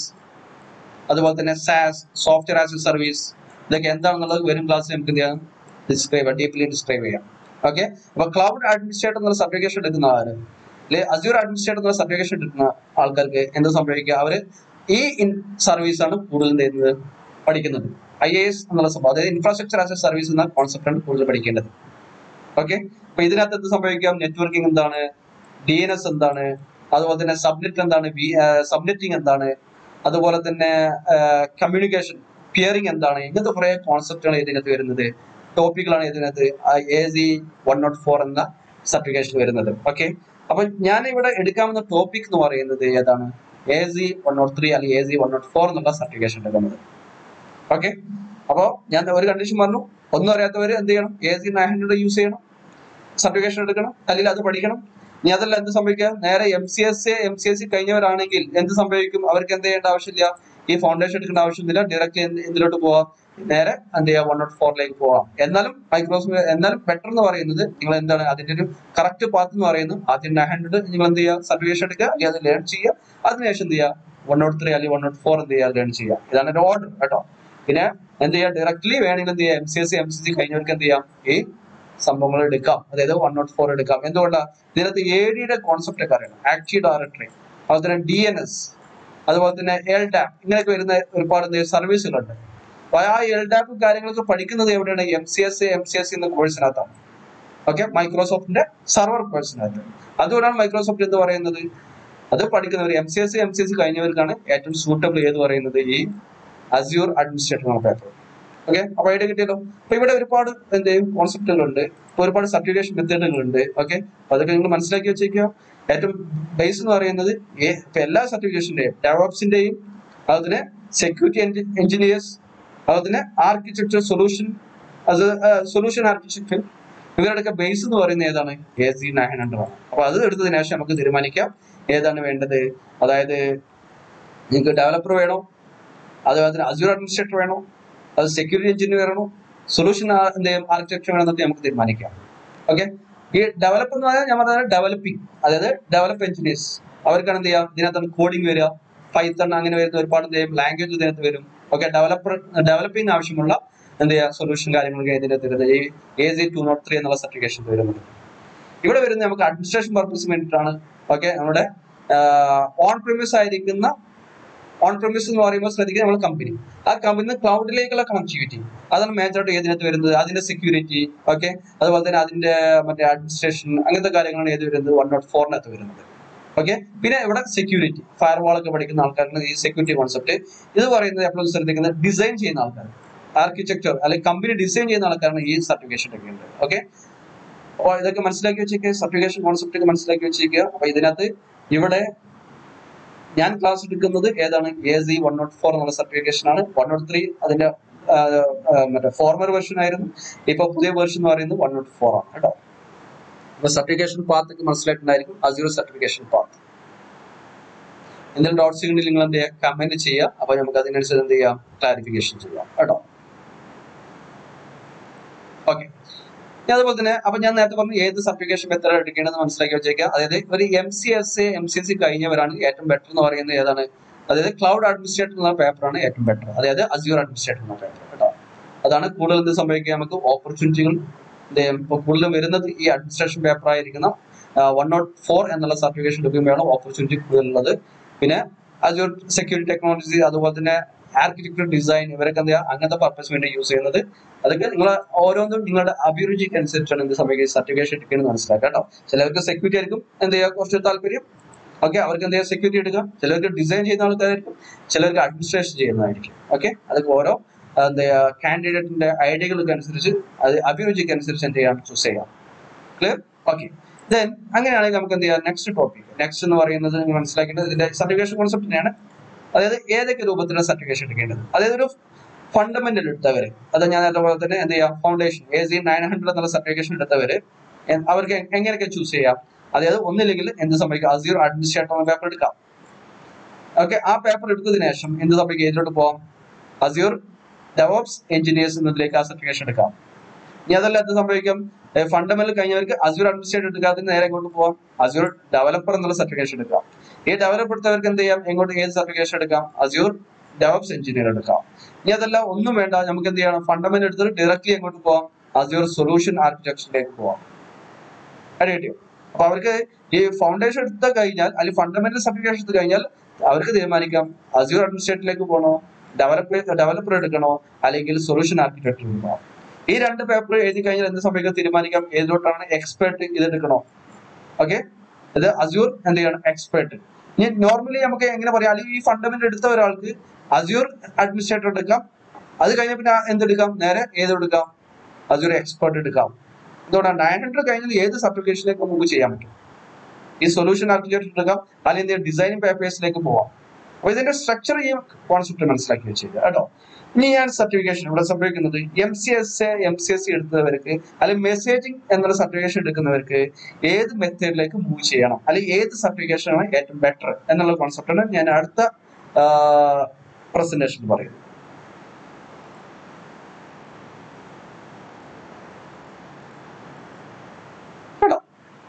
അതുപോലെ തന്നെ SaaS, software as a service. ഇതൊക്കെ എന്താണെന്നുള്ളത് വരും ക്ലാസ്സിൽ നമുക്ക് എന്ത് ചെയ്യാം ഡീപ്ലി ഡിസ്ക്രൈബ് ചെയ്യാം. ഓക്കെ, അപ്പൊ ക്ലൗഡ് അഡ്മിനിസ്ട്രേറ്റർ എന്നുള്ള സർട്ടിഫിക്കേഷൻ എടുക്കുന്ന ആള് അല്ലെ അസ്യൂർ അഡ്മിനിസ്ട്രേറ്റർ എന്നുള്ള സർട്ടിഫിക്കേഷൻ എടുക്കുന്ന ആൾക്കാർക്ക് എന്ത് സംഭവിക്കുക, അവര് ഈ സർവീസ് ആണ് കൂടുതൽ ചെയ്യുന്നത് പഠിക്കുന്നത്. IaaS എന്നുള്ള സംഭവം, അതായത് ഇൻഫ്രാസ്ട്രക്ചർ ആസ് എ സർവീസ് എന്ന കോൺസെപ്റ്റ് ആണ് കൂടുതൽ പഠിക്കേണ്ടത്. ഓക്കെ, അപ്പൊ ഇതിനകത്ത് എന്ത് സംഭവിക്കാം, നെറ്റ്വർക്കിംഗ് എന്താണ്, DNS എന്താണ്, അതുപോലെ തന്നെ സബ്നെറ്റ് എന്താണ്, സബ്നെറ്റിംഗ് എന്താണ്, അതുപോലെ തന്നെ കമ്മ്യൂണിക്കേഷൻ പിയറിംഗ് എന്താണ്, ഇങ്ങനത്തെ കുറെ കോൺസെപ്റ്റുകൾ ഇതിനകത്ത് വരുന്നത്, ടോപ്പിക്കുകളാണ് ഇതിനകത്ത് AZ 104 എന്ന സർട്ടിഫിക്കേഷൻ വരുന്നത്. ഓക്കെ, അപ്പൊ ഞാൻ ഇവിടെ എടുക്കാവുന്ന ടോപ്പിക് എന്ന് പറയുന്നത് ഏതാണ്, AZ 103 അല്ലെങ്കിൽ AZ 104 എന്നുള്ള സർട്ടിഫിക്കേഷൻ എടുക്കുന്നത്. ഓക്കെ, അപ്പോ ഞാൻ ഒരു കണ്ടീഷൻ പറഞ്ഞു, ഒന്നും അറിയാത്തവര് എന്ത് ചെയ്യണം, AZ 900 യൂസ് ചെയ്യണം, സർട്ടിഫിക്കേഷൻ എടുക്കണം, അല്ലെങ്കിൽ അത് പഠിക്കണം. ഇനി അതല്ല എന്ത് സംഭവിക്കുക, നേരെ MCSC കഴിഞ്ഞവരാണെങ്കിൽ എന്ത് സംഭവിക്കും, അവർക്ക് എന്ത് ചെയ്യേണ്ട ആവശ്യമില്ല, ഈ ഫൗണ്ടേഷൻ എടുക്കേണ്ട ആവശ്യമില്ല, ഡയറക്റ്റ് എന്തിലോട്ട് പോവാം, നേരെ എന്ത് ചെയ്യാം 104ലേക്ക് പോവാം. എന്നാലും ബെറ്റർ എന്ന് പറയുന്നത് നിങ്ങൾ എന്താണ് അതിന്റെ ഒരു കറക്റ്റ് പാത്ത് എന്ന് പറയുന്നത്, ആദ്യം 900 നിങ്ങൾ എന്ത് ചെയ്യുക സർട്ടിഫിക്കേഷൻ എടുക്കുക, അല്ലെങ്കിൽ അത് ലേൺ ചെയ്യുക, അതിനുശേഷം എന്ത് ചെയ്യുക 103 അല്ലെങ്കിൽ 104 എന്ത് ചെയ്യുക ലേൺ ചെയ്യുക. ഇതാണ് ഒരു ഓർഡർ കേട്ടോ. പിന്നെ എന്ത് ചെയ്യുക, ഡയറക്ട്ലി വേണമെങ്കിൽ എന്ത് ചെയ്യാം MCSC കഴിഞ്ഞവർക്ക് എന്ത് ചെയ്യാം ഈ സംഭവങ്ങൾ എടുക്കാം, അതായത് 104 എടുക്കാം. എന്തുകൊണ്ടാണ്, ഇതിനകത്ത് AD കോൺസെപ്റ്റ് ഒക്കെ അറിയണം, ആക്റ്റീവ് ഡയറക്ടറി, അതുപോലെ തന്നെ DNS, അതുപോലെ തന്നെ LDAP, ഇങ്ങനെയൊക്കെ വരുന്ന ഒരുപാട് സർവീസുകളുണ്ട്. അപ്പൊ ആ LDAP കാര്യങ്ങളൊക്കെ പഠിക്കുന്നത് എവിടെയാണ്, MCSC എന്ന കോഴ്സിനകത്താണ്. Okay, മൈക്രോസോഫ്റ്റിന്റെ server കോഴ്സിനകത്ത്. അതുകൊണ്ടാണ് മൈക്രോസോഫ്റ്റ് എന്ന് പറയുന്നത്, അത് പഠിക്കുന്നവർ MCSC കഴിഞ്ഞവർക്കാണ് ഏറ്റവും സൂട്ടബിൾ ഏത് പറയുന്നത് ഈ അസ്യൂർ അഡ്മിനിസ്ട്രേറ്റർ എന്ന പേപ്പർ. ഓക്കെ, അപ്പൊ ഐഡിയ കിട്ടിയല്ലോ. അപ്പൊ ഇവിടെ ഒരുപാട് എന്ത് കോൺസെപ്റ്റുകളുണ്ട്, ഒരുപാട് സർട്ടിഫിക്കേഷൻ മെത്തേഡുകളുണ്ട്. ഓക്കെ, അപ്പൊ അതൊക്കെ നിങ്ങൾ മനസ്സിലാക്കി വെച്ചേക്കുക. ഏറ്റവും ബേസ് എന്ന് പറയുന്നത് ഇപ്പൊ എല്ലാ സർട്ടിഫിക്കേഷന്റെയും ഡെവോപ്സിന്റെയും, അതുപോലെ സെക്യൂരിറ്റി എഞ്ചിനീയേഴ്സ്, അതുപോലെ ആർക്കിടെക്ചർ സൊല്യൂഷൻ ആർക്കിടെക്ചർ, ഇവരുടെയൊക്കെ ബേസ് എന്ന് പറയുന്നത് ഏതാണ്, AZ 900 ആണ്. അപ്പൊ അത് എടുത്തതിന് ശേഷം നമുക്ക് തീരുമാനിക്കാം ഏതാണ് വേണ്ടത്. അതായത് നിങ്ങൾക്ക് ഡെവലപ്പർ വേണോ, അതുപോലെ തന്നെ അസ്യൂർ അഡ്മിനിസ്ട്രേറ്റർ വേണോ, അത് സെക്യൂരിറ്റി എഞ്ചിനീയർ വേണോ, സൊല്യൂഷൻ ആർക്കിടെക്ചർ വേണോ എന്നൊക്കെ നമുക്ക് തീരുമാനിക്കാം. ഓക്കെ, ഈ ഡെവലപ്പർ എന്ന് പറഞ്ഞാൽ ഞാൻ പറഞ്ഞത് ഡെവലപ്പിംഗ്, അതായത് ഡെവലപ്പ് എഞ്ചിനീയേഴ്സ്, അവർക്കാണ് എന്ത് ചെയ്യാം ഇതിനകത്താണ് കോഡിംഗ് വരിക, പൈത്തൺ അങ്ങനെ വരുന്ന ഒരുപാട് ലാംഗ്വേജ് ഇതിനകത്ത് വരും. ഓക്കെ, ഡെവലപ്പിംഗ് ആവശ്യമുള്ള എന്ത് ചെയ്യുക സൊല്യൂഷൻ കാര്യങ്ങളൊക്കെ ഇതിനകത്ത് വരുന്നത് ഈ AZ 203 എന്നുള്ള സർട്ടിഫിക്കേഷൻ വരുന്നത്. ഇവിടെ വരുന്നത് നമുക്ക് അഡ്മിനിസ്ട്രേഷൻ പർപ്പസിന് വേണ്ടിയിട്ടാണ്. ഓക്കെ, നമ്മുടെ ഓൺ പ്രിമിസ് ആയിരിക്കുന്ന, ഓൺ പ്രിമിസ് എന്ന് പറയുമ്പോൾ ശ്രദ്ധിക്കുക, നമ്മൾ കമ്പനി, ആ കമ്പനി ക്ലൗഡിലേക്കുള്ള കണക്ടിവിറ്റി, അതാണ് മേജറായിട്ട് ഏതിനകത്ത് വരുന്നത്, അതിന്റെ സെക്യൂരിറ്റി. ഓക്കെ, അതുപോലെ തന്നെ അതിന്റെ മറ്റേ അഡ്മിനിസ്ട്രേഷൻ, അങ്ങനത്തെ കാര്യങ്ങളാണ് ഏത് വരുന്നത് 104 വരുന്നത്. ഓക്കെ, പിന്നെ ഇവിടെ സെക്യൂരിറ്റി, ഫയർവാൾ ഒക്കെ പഠിക്കുന്ന ആൾക്കാർക്ക് ഈ സെക്യൂരിറ്റി കോൺസെപ്റ്റ് ഇത് പറയുന്നത് എപ്പോഴും ശ്രദ്ധിക്കുന്നത് ഡിസൈൻ ചെയ്യുന്ന ആൾക്കാർ, ആർക്കിടെക്ചർ അല്ലെങ്കിൽ കമ്പനി ഡിസൈൻ ചെയ്യുന്ന ആൾക്കാരാണ് ഈ സർട്ടിഫിക്കേഷൻ ഒക്കെ ഉണ്ട്. ഓക്കെ, അപ്പോൾ ഇതൊക്കെ മനസ്സിലാക്കി വെച്ചേക്കുക, സർട്ടിഫിക്കേഷൻ കോൺസെപ്റ്റ് ഒക്കെ മനസ്സിലാക്കി വെച്ചേക്കുക. അപ്പൊ ഇതിനകത്ത് ഇവിടെ ഞാൻ ക്ലാസ് എടുക്കുന്നത് ഏതാണ്, AZ 104 എന്നുള്ള സർട്ടിഫിക്കേഷൻ ആണ്. 103 അതിന്റെ മറ്റേ ഫോർമർ വെർഷൻ ആയിരുന്നു, ഇപ്പൊ പുതിയ വെർഷൻ എന്ന് പറയുന്നത് 104 ആണ് കേട്ടോ. അപ്പൊ സർട്ടിഫിക്കേഷൻ പാത്ത് ഒക്കെ മനസ്സിലായിട്ടുണ്ടായിരിക്കും, അസ്യൂർ സർട്ടിഫിക്കേഷൻ പാത്ത്. എന്തെങ്കിലും ഡൗട്ട്സ് ഉണ്ടെങ്കിൽ നിങ്ങൾ എന്ത് ചെയ്യുക, കമന്റ് ചെയ്യുക. അപ്പൊ നമുക്ക് അതിനനുസരിച്ച് എന്ത് ചെയ്യാം, ക്ലാരിഫിക്കേഷൻ ചെയ്യാം കേട്ടോ. ഓക്കെ, അതുപോലെ തന്നെ അപ്പൊ ഞാൻ നേരത്തെ പറഞ്ഞു ഏത് സർട്ടിഫിക്കേഷൻ മെത്തേഡ് എടുക്കേണ്ടതെന്ന് മനസ്സിലാക്കി വെച്ചേക്കാം. അതായത് ഒരു MCSC കഴിഞ്ഞവരാണ് ഏറ്റവും ബെറ്റർ എന്ന് പറയുന്നത് ഏതാണ്, അതായത് ക്ലൗഡ് അഡ്മിനിസ്ട്രേറ്റർ എന്ന പേപ്പറാണ് ഏറ്റവും ബെറ്റർ, അതായത് അസ്യൂർ അഡ്മിനിസ്ട്രേറ്റർ എന്ന പേപ്പർ കേട്ടോ. അതാണ് കൂടുതൽ എന്ത് സംഭവിക്കുക, നമുക്ക് ഓപ്പർച്യൂണിറ്റികൾ ഇപ്പൊ കൂടുതലും വരുന്നത് ഈ അഡ്മിനിസ്ട്രേഷൻ പേപ്പർ ആയിരിക്കുന്ന 104 എന്നുള്ള സർട്ടിഫിക്കേഷൻ എടുക്കുമ്പോഴാണ് ഓപ്പർച്യൂണിറ്റി കൂടുതലുള്ളത്. പിന്നെ അസ്യൂർ സെക്യൂരിറ്റി ടെക്നോളജി, അതുപോലെ തന്നെ ആർക്കിടെക്ചർ ഡിസൈൻ, ഇവരൊക്കെ എന്താ അങ്ങനത്തെ പർപ്പസ് വേണ്ടി യൂസ് ചെയ്യുന്നത്. അതൊക്കെ നിങ്ങൾ ഓരോന്നും നിങ്ങളുടെ അഭിരുചിക്ക് അനുസരിച്ചാണ് എന്ത് സംഭവിക്കുക സർട്ടിഫിക്കേഷൻ എടുക്കുന്നത് മനസ്സിലാക്കുക കേട്ടോ. ചിലർക്ക് സെക്യൂരിറ്റി ആയിരിക്കും എന്ത് ചെയ്യുക കുറച്ച് താല്പര്യം. ഓക്കെ, അവർക്ക് എന്ത് ചെയ്യുക സെക്യൂരിറ്റി എടുക്കാം. ചിലർക്ക് ഡിസൈൻ ചെയ്യുന്ന ആൾക്കാരായിരിക്കും, ചിലർക്ക് അഡ്മിനിസ്ട്രേഷൻ ചെയ്യുന്നതായിരിക്കും. ഓക്കെ, അതൊക്കെ ഓരോ എന്താ കാൻഡിഡേറ്റിന്റെ ഐഡിയകൾക്ക് അനുസരിച്ച്, അത് അഭിരുചിക്ക് അനുസരിച്ച് എന്ത് ചെയ്യാം ചൂസ് ചെയ്യാം. ക്ലിയർ? ഓക്കെ, ദെൻ അങ്ങനെയാണെങ്കിൽ നമുക്ക് എന്ത് ചെയ്യാം നെക്സ്റ്റ് ടോപ്പിക്. നെക്സ്റ്റ് എന്ന് പറയുന്നത് നിങ്ങൾ മനസ്സിലാക്കേണ്ടത് ഇതിന്റെ സർട്ടിഫിക്കേഷൻ കോൺസെപ്റ്റിനെയാണ്. അതായത് ഏതൊക്കെ രൂപത്തിലുള്ള സർട്ടിഫിക്കേഷൻ എടുക്കേണ്ടത്, അതായത് ഒരു ഫണ്ടമെന്റൽ എടുത്തവര്, അത് ഞാൻ അതുപോലെ തന്നെ എന്ത് ചെയ്യാം ഫൗണ്ടേഷൻ AZ 900 എന്നുള്ള സർട്ടിഫിക്കേഷൻ എടുത്തവര് അവർക്ക് എങ്ങനെയൊക്കെ ചൂസ് ചെയ്യാം. അതായത് ഒന്നില്ലെങ്കിൽ എന്ത് സംഭവിക്കാം, അസ്യൂർ അഡ്മിനിസ്ട്രേറ്റർ പേപ്പർ എടുക്കാം. ഓക്കെ, ആ പേപ്പർ എടുത്തതിന് ശേഷം എന്ത് സംഭവിക്കും? ഇതിലോട്ട് പോവാം, അസ്യൂർ ഡെവോപ്സ് എഞ്ചിനീയേഴ്സ് എന്നതിലേക്ക് ആ സർട്ടിഫിക്കേഷൻ എടുക്കാം. ഇനി അതല്ല എന്ത് സംഭവിക്കും? ഫണ്ടമെന്റൽ കഴിഞ്ഞവർക്ക് അസ്യൂർ അഡ്മിനിസ്ട്രേറ്റർ എടുക്കാതെ നേരെ എങ്ങോട്ട് പോവാം? അസ്യൂർ ഡെവലപ്പർ എന്നുള്ള സർട്ടിഫിക്കേഷൻ എടുക്കാം. ഈ ഡെവലപ്പർ എടുത്തവർക്ക് എന്ത് ചെയ്യാം? എങ്ങോട്ട് ഏത് സർട്ടിഫിക്കേഷൻ എടുക്കാം? അസ്യൂർ ഡെവോപ്സ് എഞ്ചിനീയർ എടുക്കാം. ഇനി അതല്ല ഒന്നും വേണ്ട, നമുക്ക് എന്ത് ചെയ്യണം? ഫണ്ടമെന്റൽ എടുത്തിട്ട് ഡയറക്റ്റ്ലി എങ്ങോട്ട് പോവാം? അസ്യൂർ സൊല്യൂഷൻ ആർക്കിടെക്ചറിലേക്ക് പോവാം. അത് കിട്ടിയോ? അപ്പൊ അവർക്ക് ഈ ഫൗണ്ടേഷൻ എടുത്ത് കഴിഞ്ഞാൽ, അല്ലെങ്കിൽ ഫണ്ടമെന്റൽ സർട്ടിഫിക്കേഷൻ എടുത്ത് കഴിഞ്ഞാൽ അവർക്ക് തീരുമാനിക്കാം അസ്യൂർ അഡ്മിനിസ്ട്രേറ്ററിലേക്ക് പോകണോ, ഡെവലപ്പർ എടുക്കണോ, അല്ലെങ്കിൽ സൊല്യൂഷൻ ആർക്കിടെക്ചർ എടുക്കണോ. ഈ രണ്ട് പേപ്പർ എഴുതി കഴിഞ്ഞാൽ എന്ത് സംഭവിക്കാൻ തീരുമാനിക്കാം? ഏതിലോട്ടാണ് എക്സ്പെർട്ട് ഇത് എടുക്കണോ? ഓക്കെ, ഇത് അസ്യൂർ എന്ത് ചെയ്യണം? എക്സ്പെർട്ട്. ഇനി നോർമലി നമുക്ക് എങ്ങനെ പറയാം? അല്ലെങ്കിൽ ഈ ഫണ്ടമെന്റൽ എടുത്ത ഒരാൾക്ക് അസ്യൂർ അഡ്മിനിസ്ട്രേറ്റർ എടുക്കാം. അത് കഴിഞ്ഞ പിന്നെ എന്തെടുക്കാം? നേരെ ഏതെടുക്കാം? അസ്യൂർ എക്സ്പെർട്ട് എടുക്കാം. എന്തുകൊണ്ടാണ് 900 കഴിഞ്ഞാൽ ഏത് സർട്ടിഫിക്കേഷനിലേക്ക് നമുക്ക് ചെയ്യാൻ പറ്റും? ഈ സൊല്യൂഷൻ ആർക്കിടെക്ചർ എടുക്കാം, അല്ലെങ്കിൽ ഡിസൈനിങ് പേപ്പേഴ്സിലേക്ക് പോവാം. അപ്പൊ ഇതിന്റെ സ്ട്രക്ചർ ഈ കോൺസെപ്റ്റ് മനസ്സിലാക്കി വെച്ചേക്കുക കേട്ടോ. ഇനി ഞാൻ സർട്ടിഫിക്കേഷൻ ഇവിടെ സംഭവിക്കുന്നത് MCSA എടുത്തവർക്ക് അല്ലെങ്കിൽ മെസ്സേജിംഗ് എന്നുള്ള സർട്ടിഫിക്കേഷൻ എടുക്കുന്നവർക്ക് ഏത് മെത്തേഡിലേക്ക് മൂവ് ചെയ്യണം, അല്ലെങ്കിൽ ഏത് സർട്ടിഫിക്കേഷൻ ആണ് ഏറ്റവും ബെറ്റർ എന്നുള്ള കോൺസെപ്റ്റാണ് ഞാൻ അടുത്ത പ്രസന്റേഷനിൽ പറയുന്നത്. കേട്ടോ,